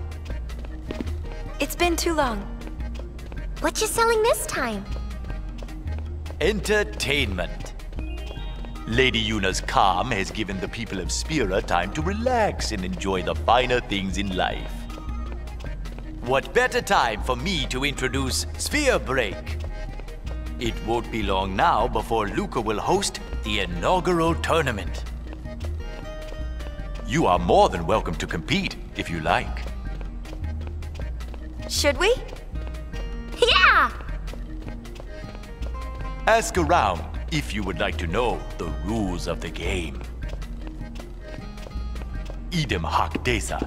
It's been too long. What you selling this time? Entertainment. Lady Yuna's calm has given the people of Spira time to relax and enjoy the finer things in life. What better time for me to introduce Sphere Break? It won't be long now before Luca will host the inaugural tournament. You are more than welcome to compete, if you like. Should we? Yeah! Ask around if you would like to know the rules of the game. Idem hoc desa.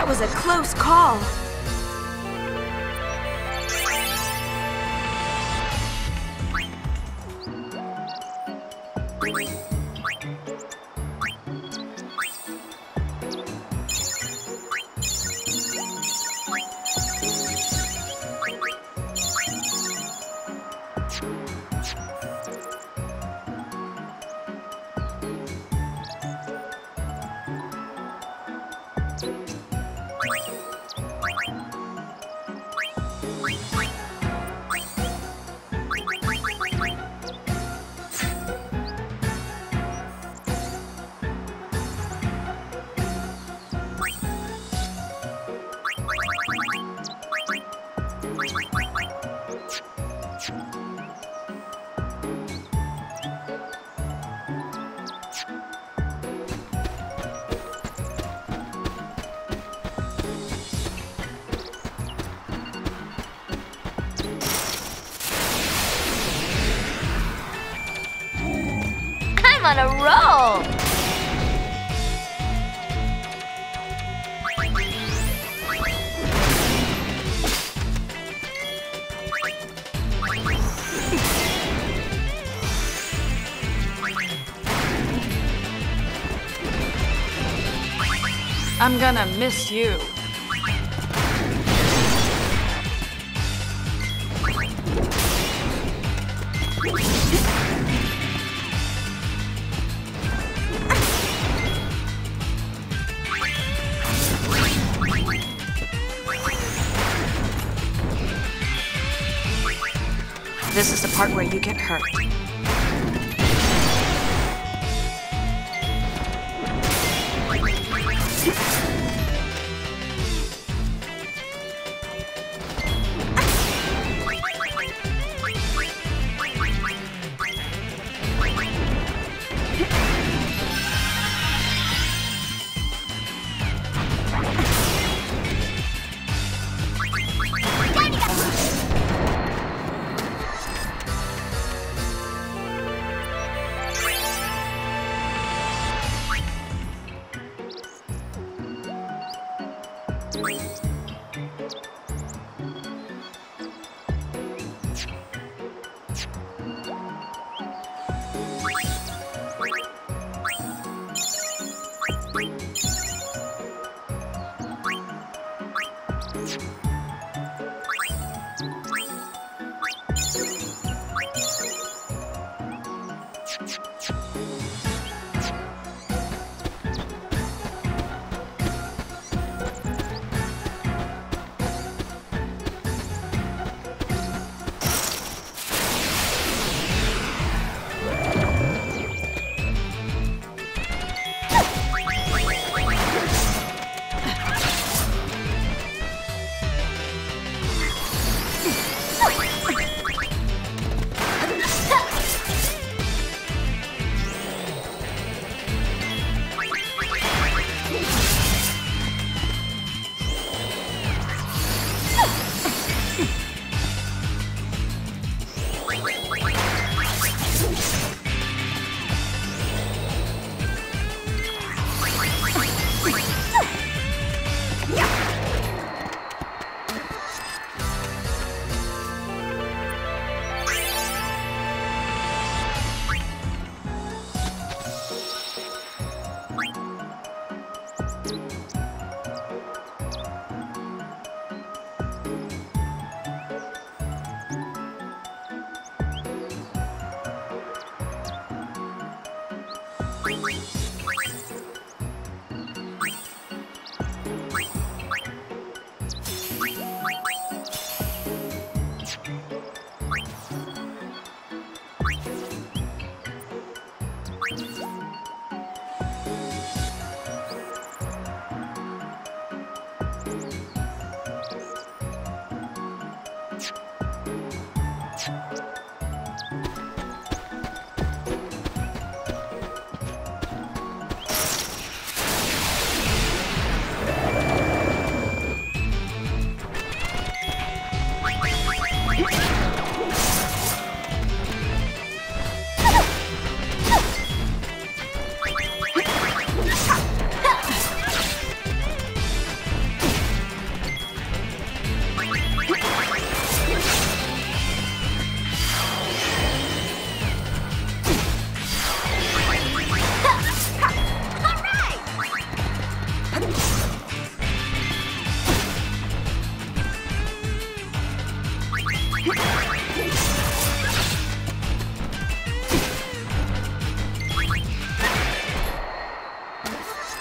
was a close call. I'm on a roll! I'm gonna miss you. This is the part where you get hurt.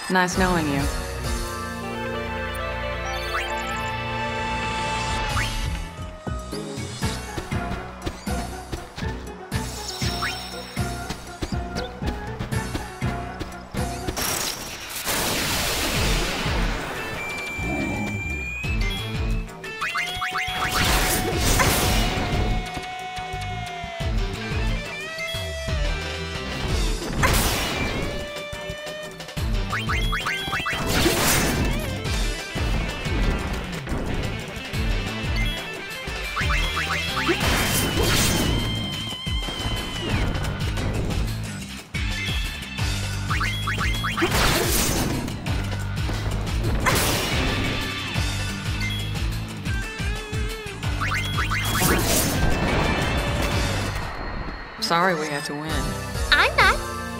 Nice knowing you. Sorry we had to win. I'm not.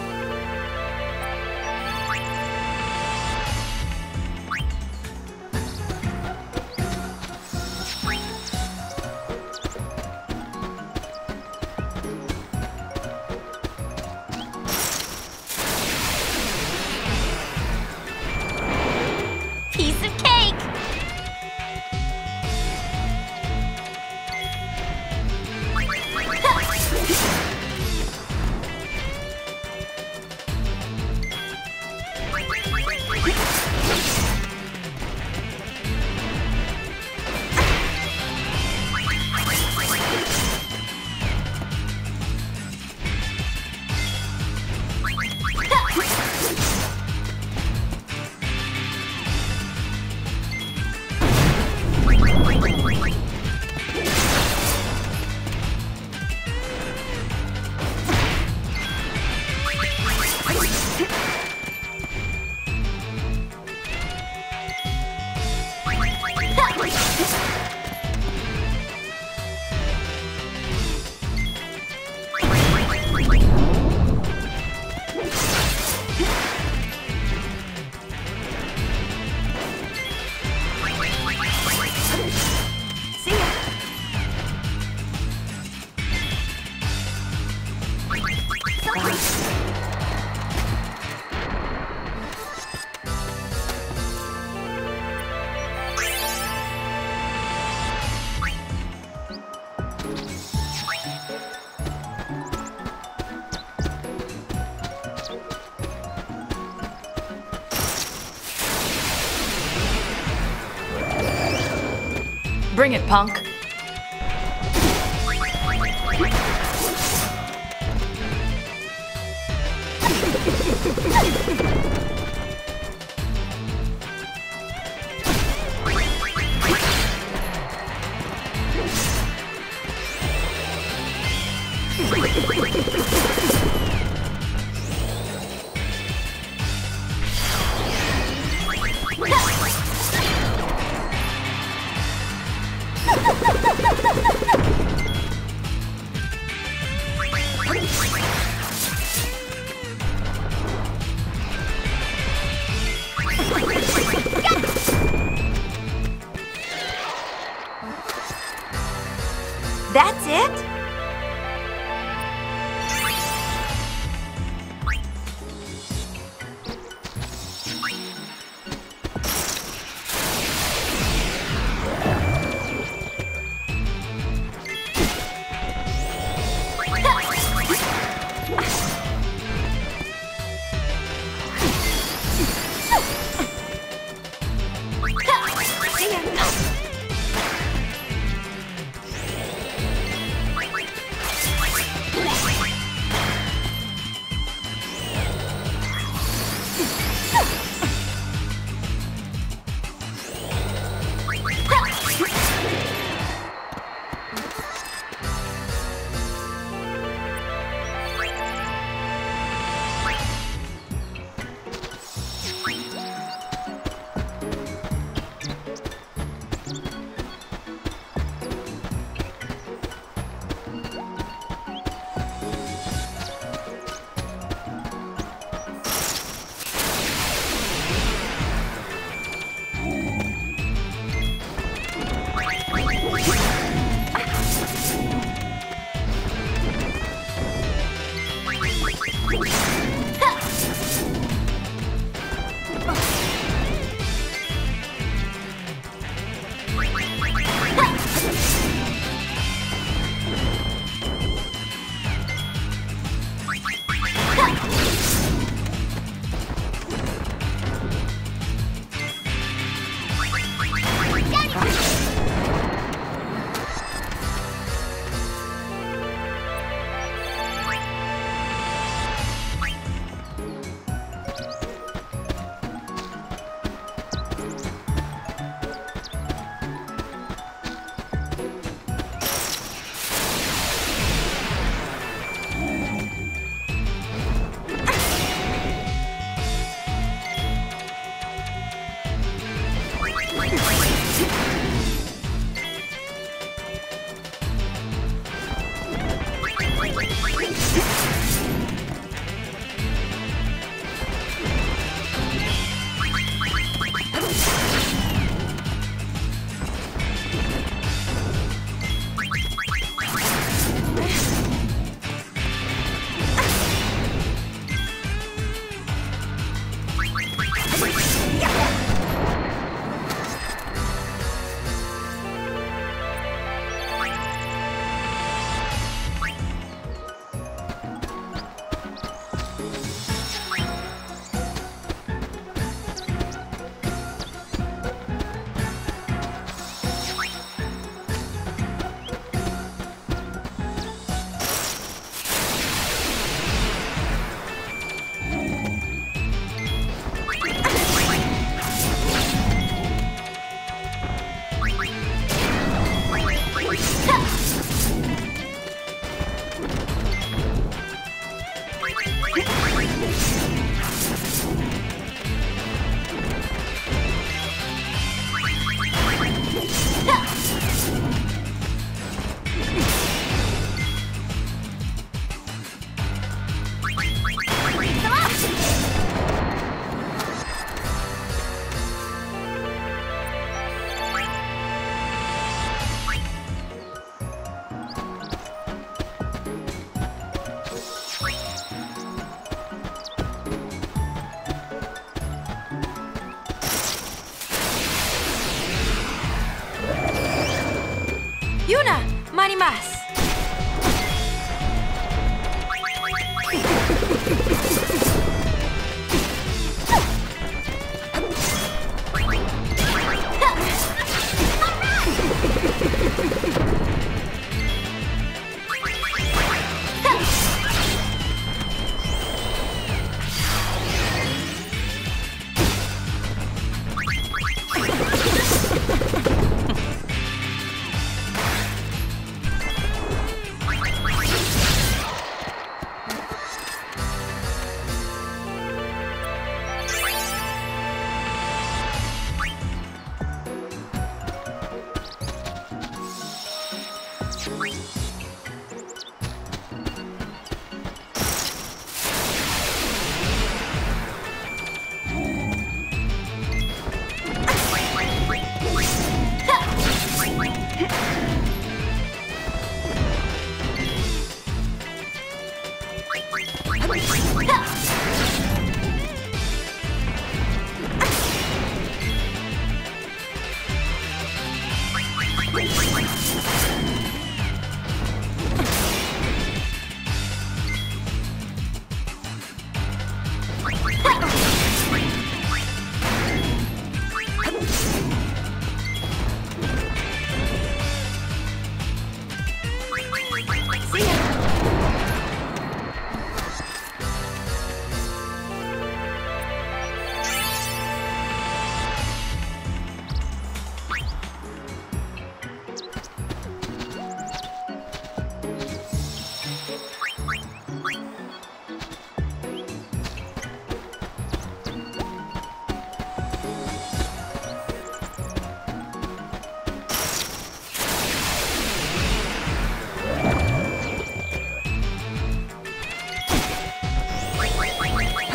Piece of cake. Bring it, punk. That's it?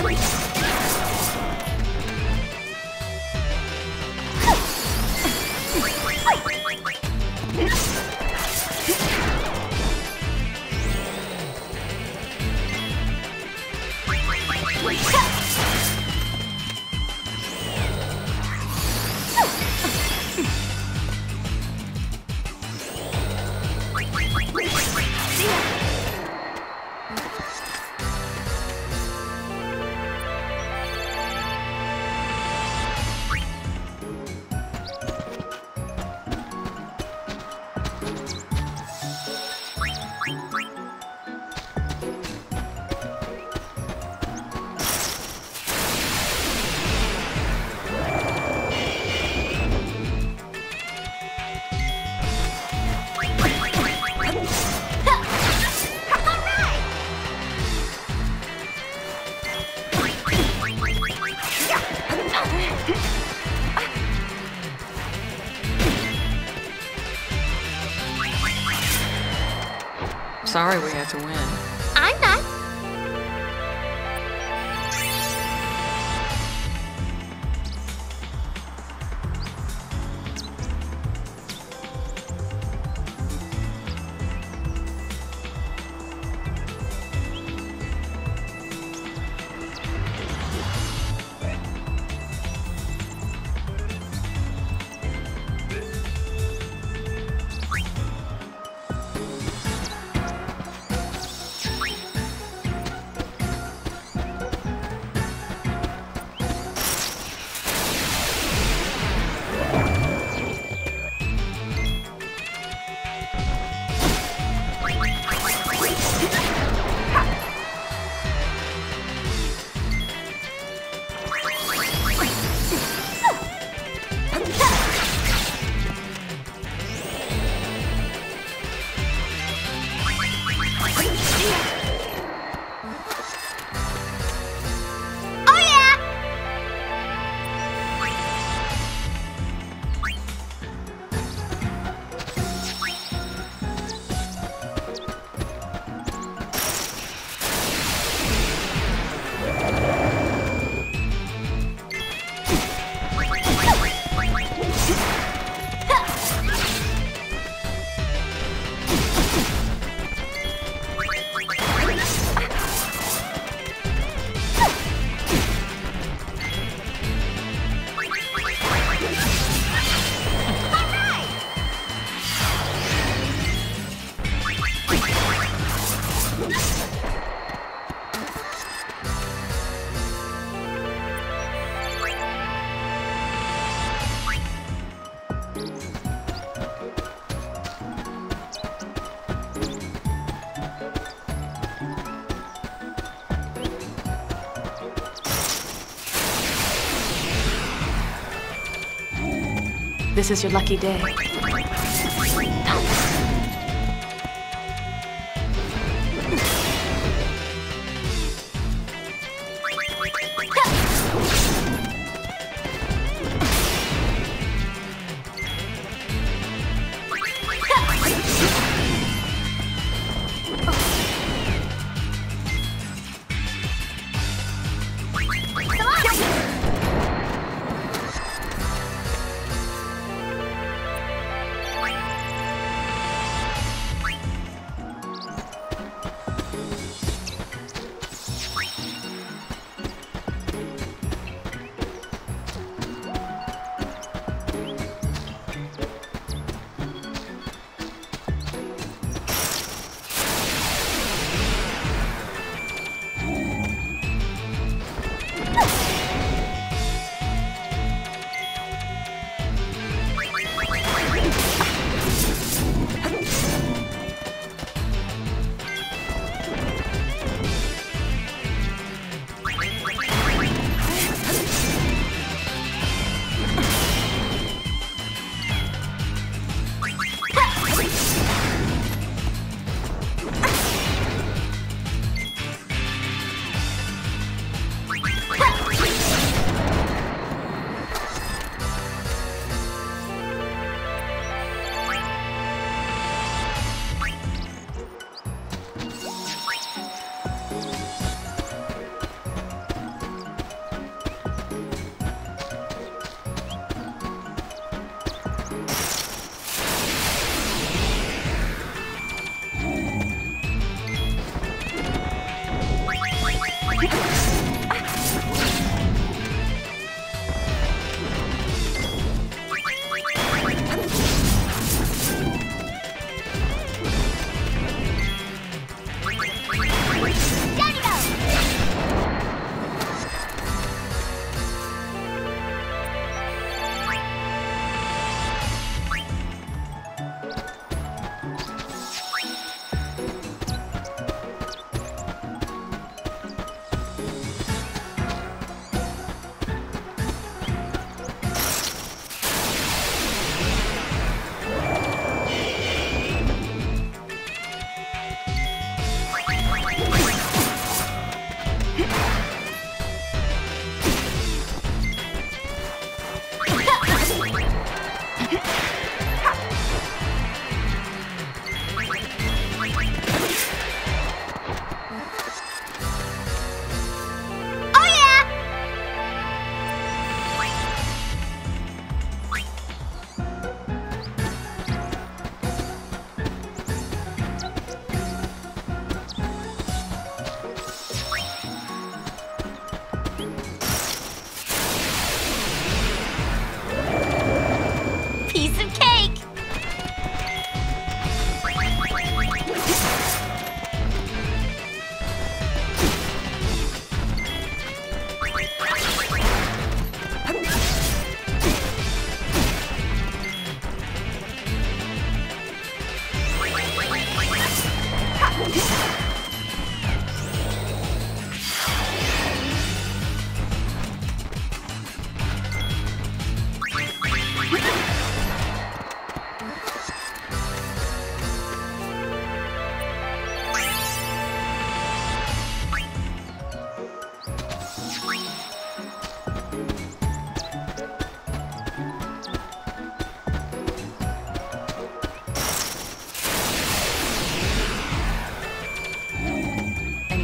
Sorry we had to win. I'm not. This is your lucky day.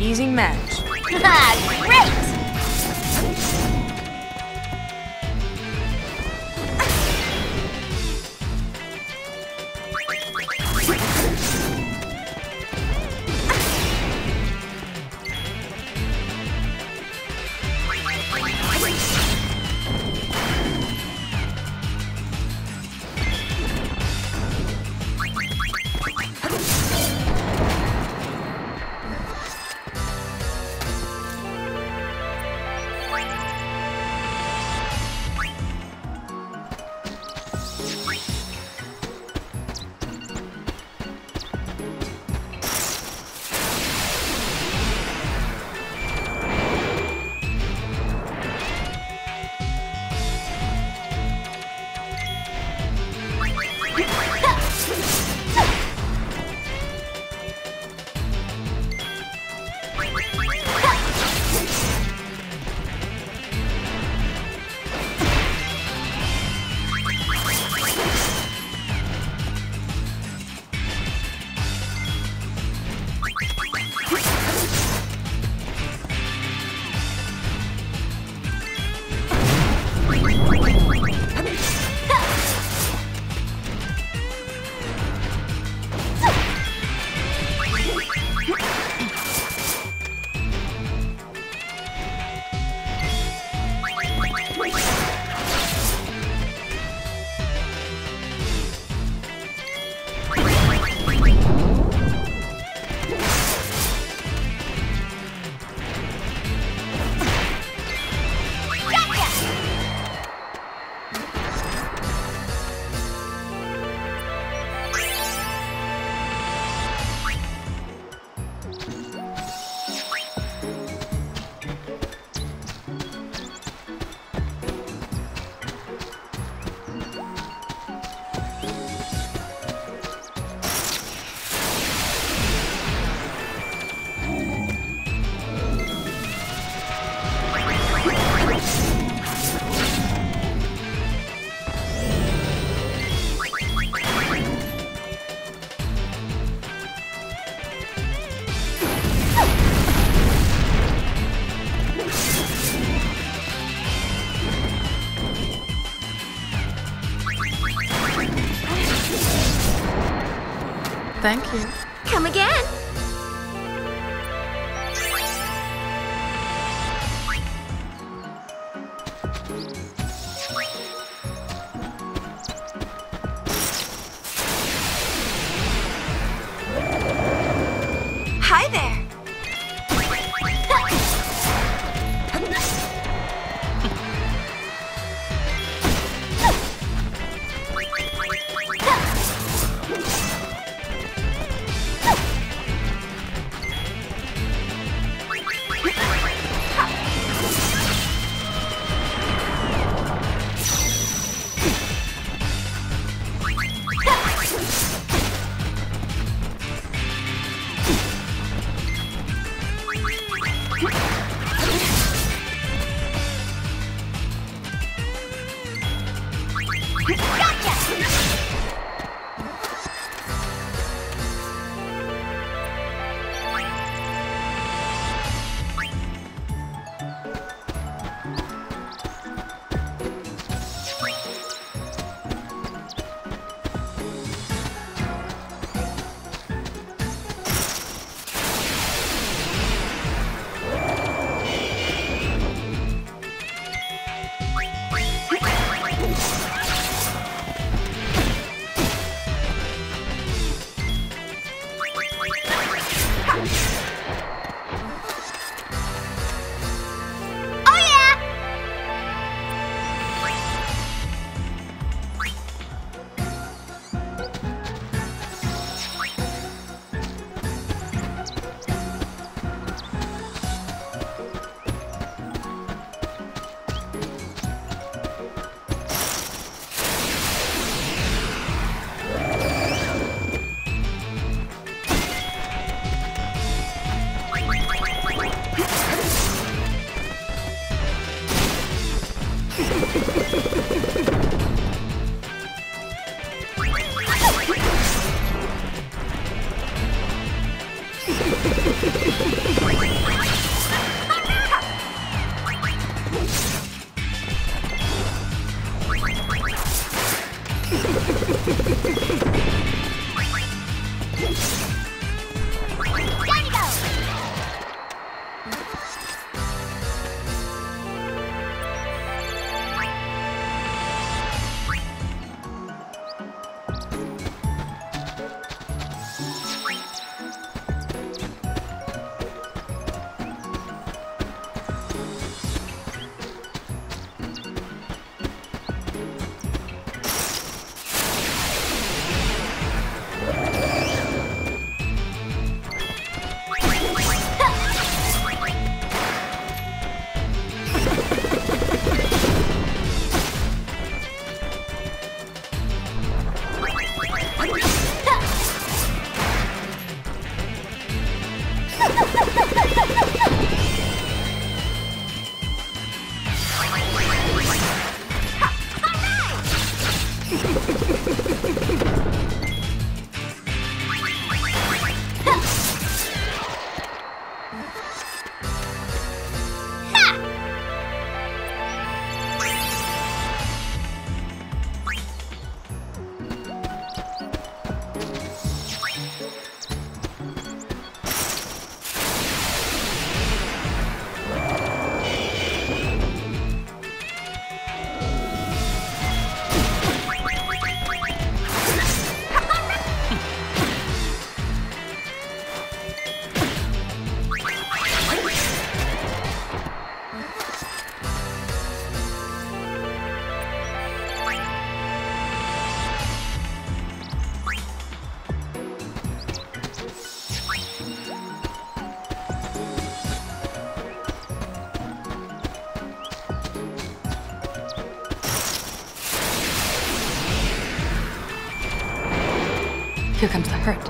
easy match. Great! Thank you. Come again. Hi there. Here comes the hurt.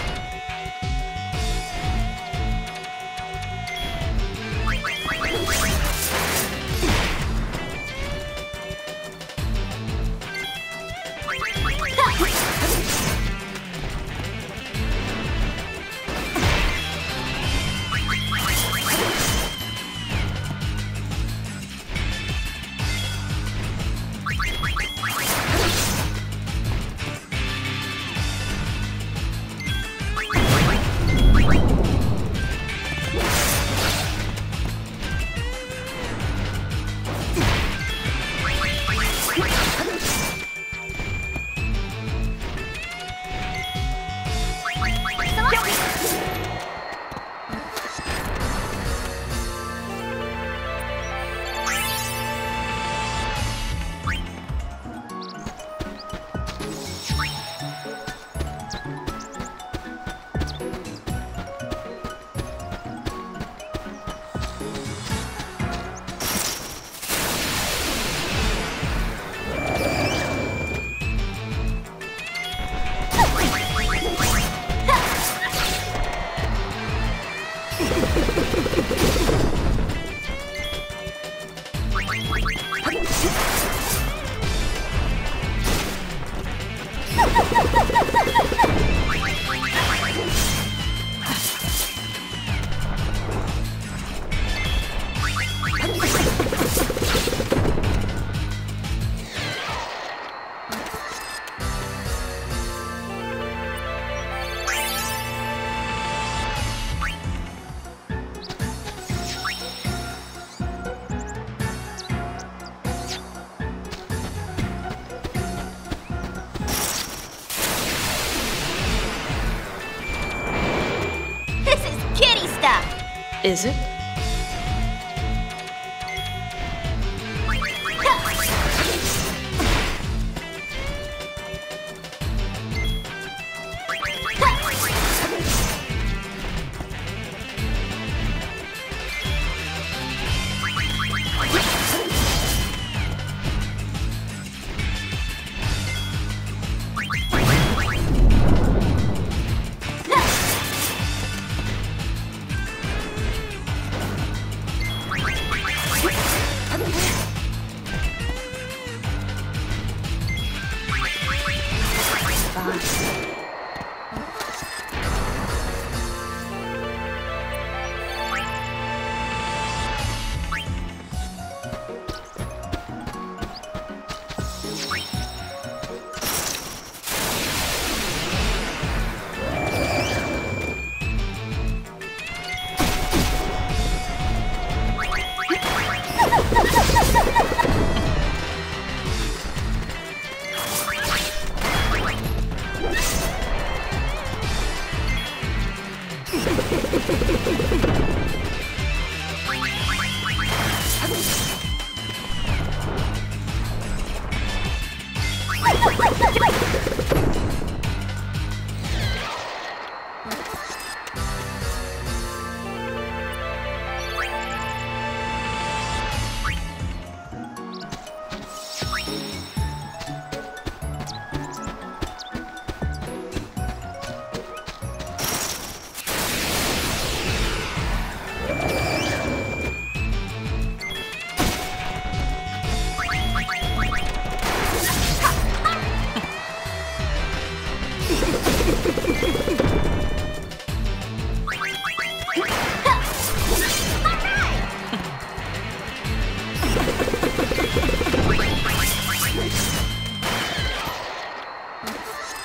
Is it?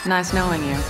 Nice knowing you.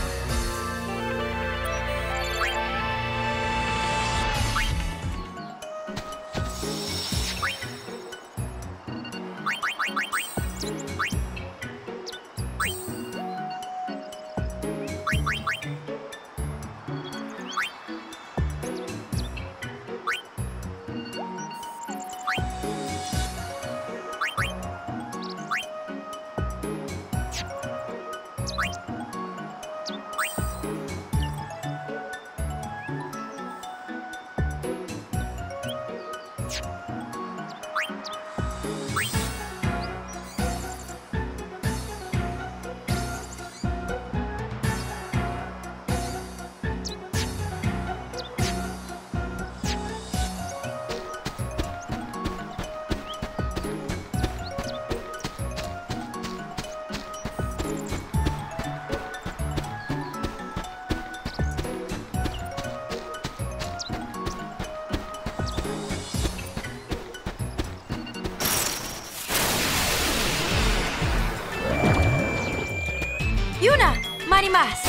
Yuna! Marimas!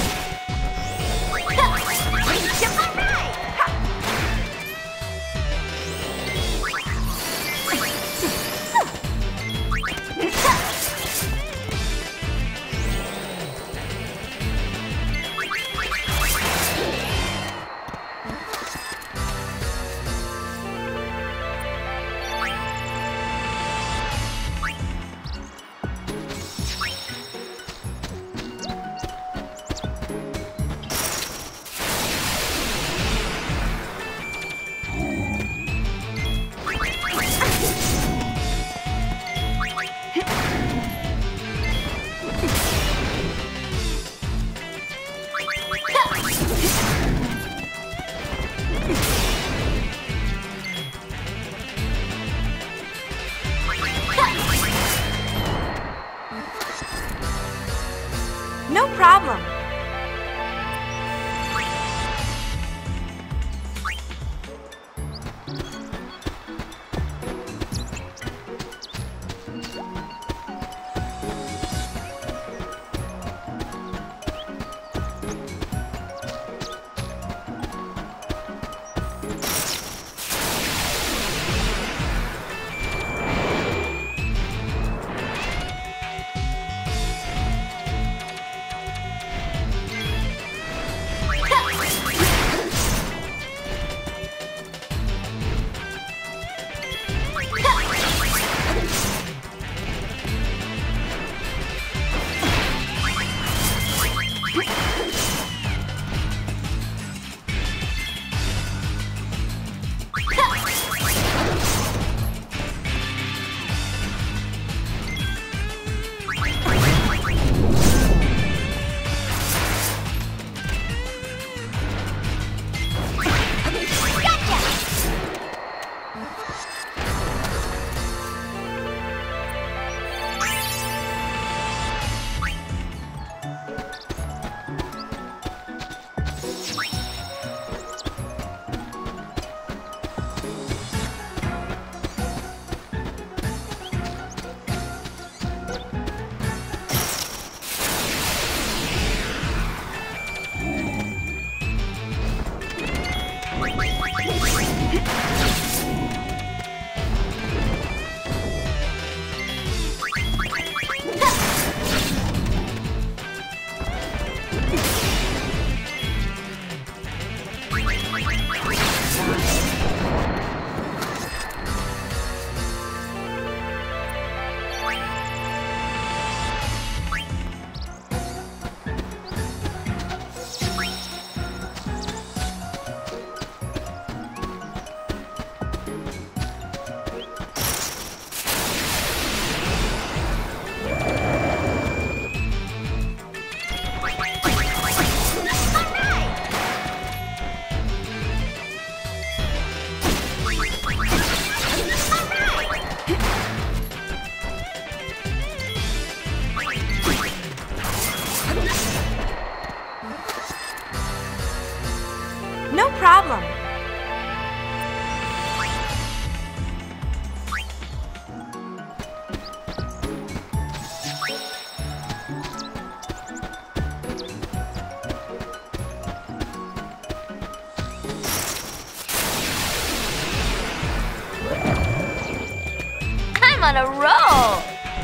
No problem. on a roll!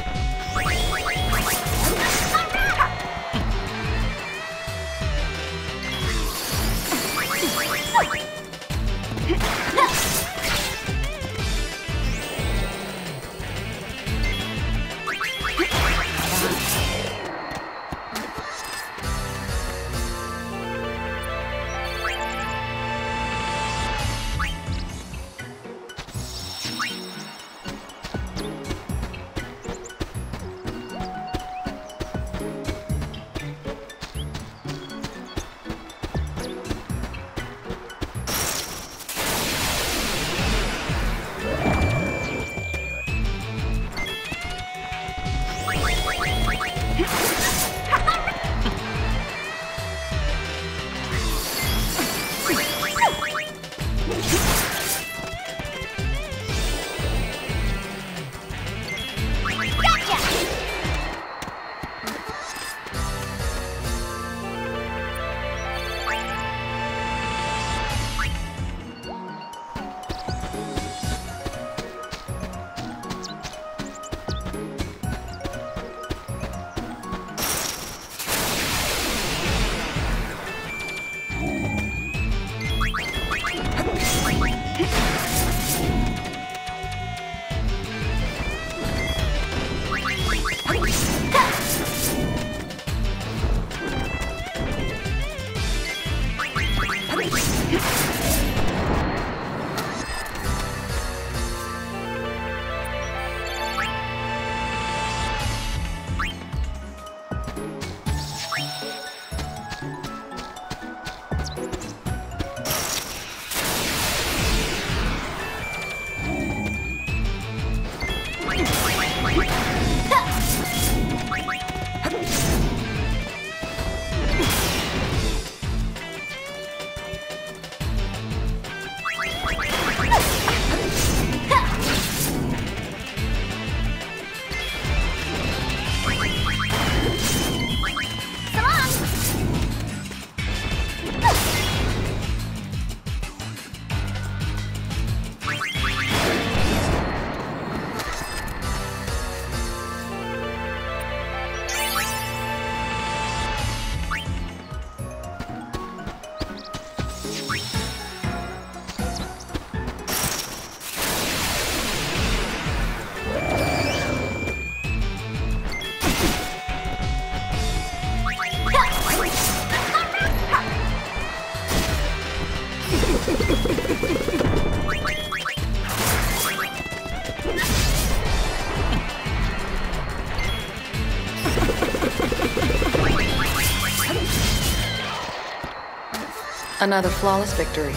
Another flawless victory.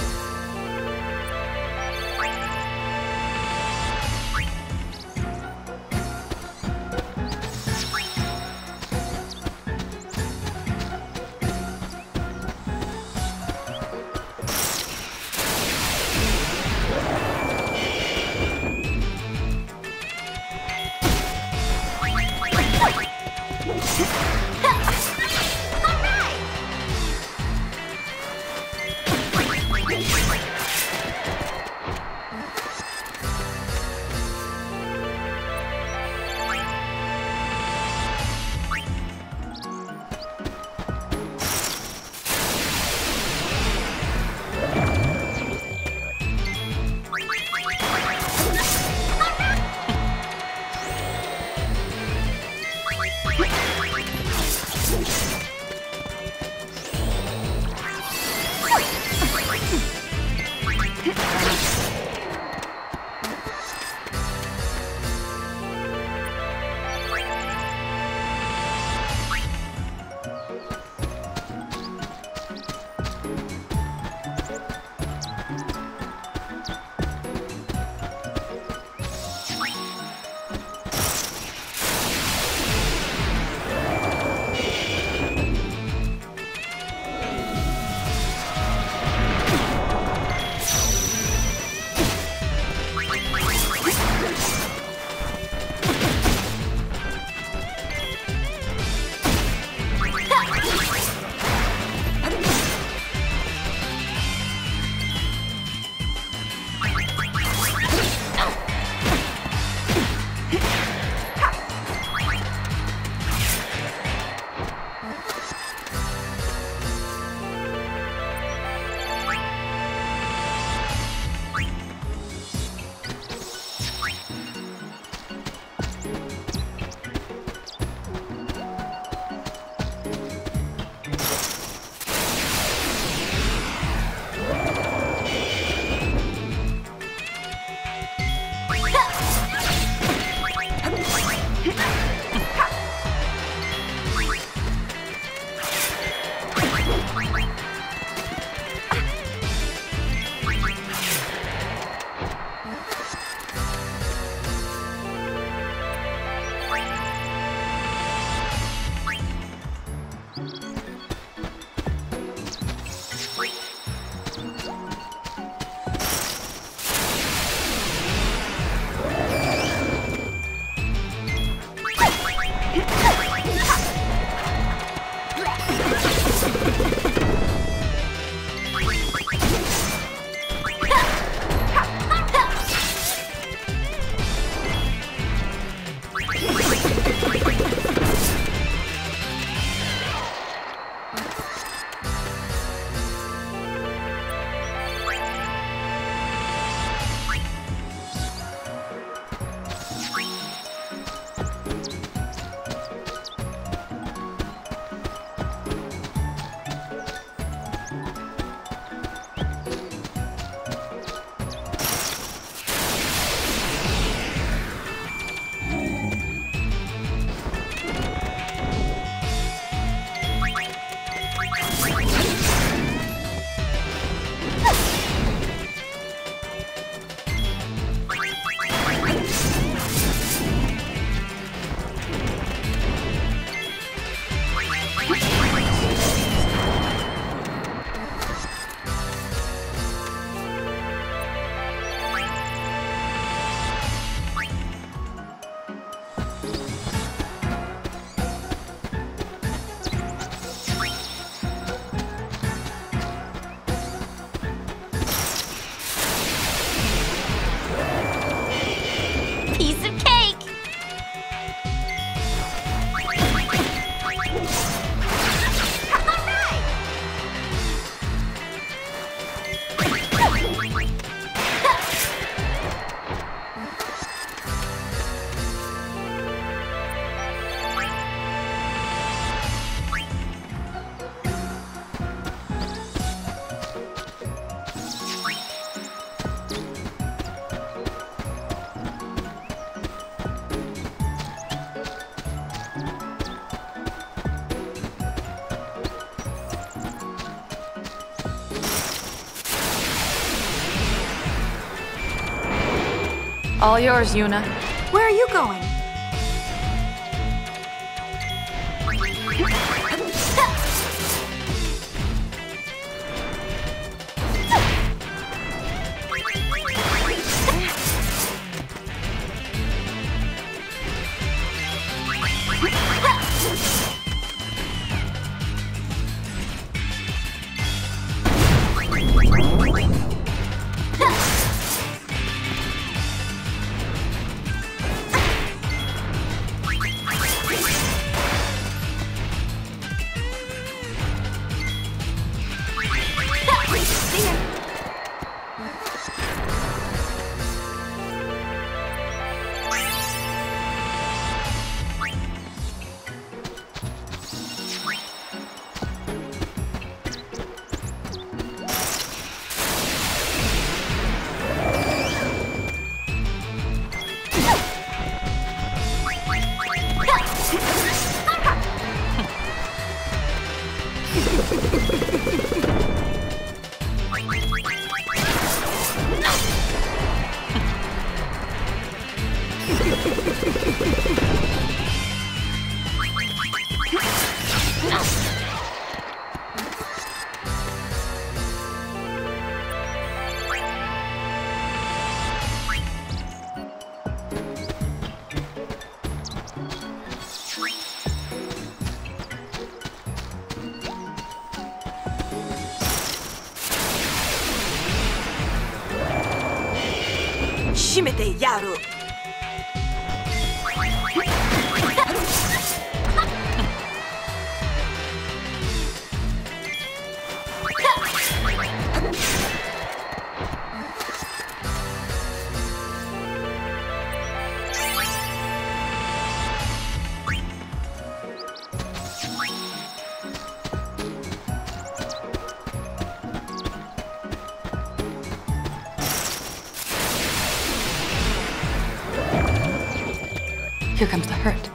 All yours, Yuna. Where are you going? Here comes the hurt.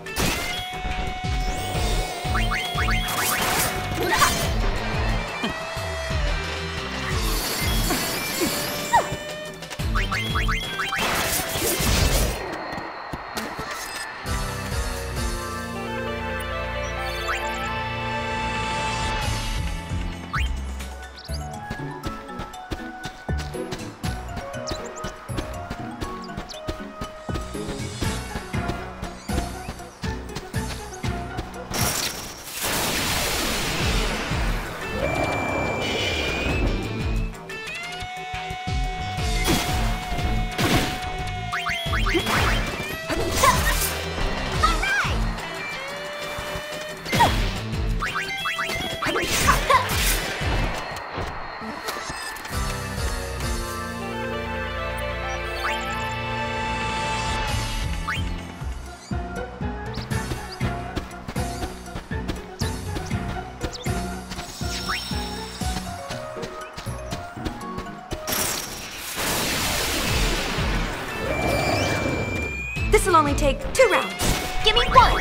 This'll only take two rounds. Give me one!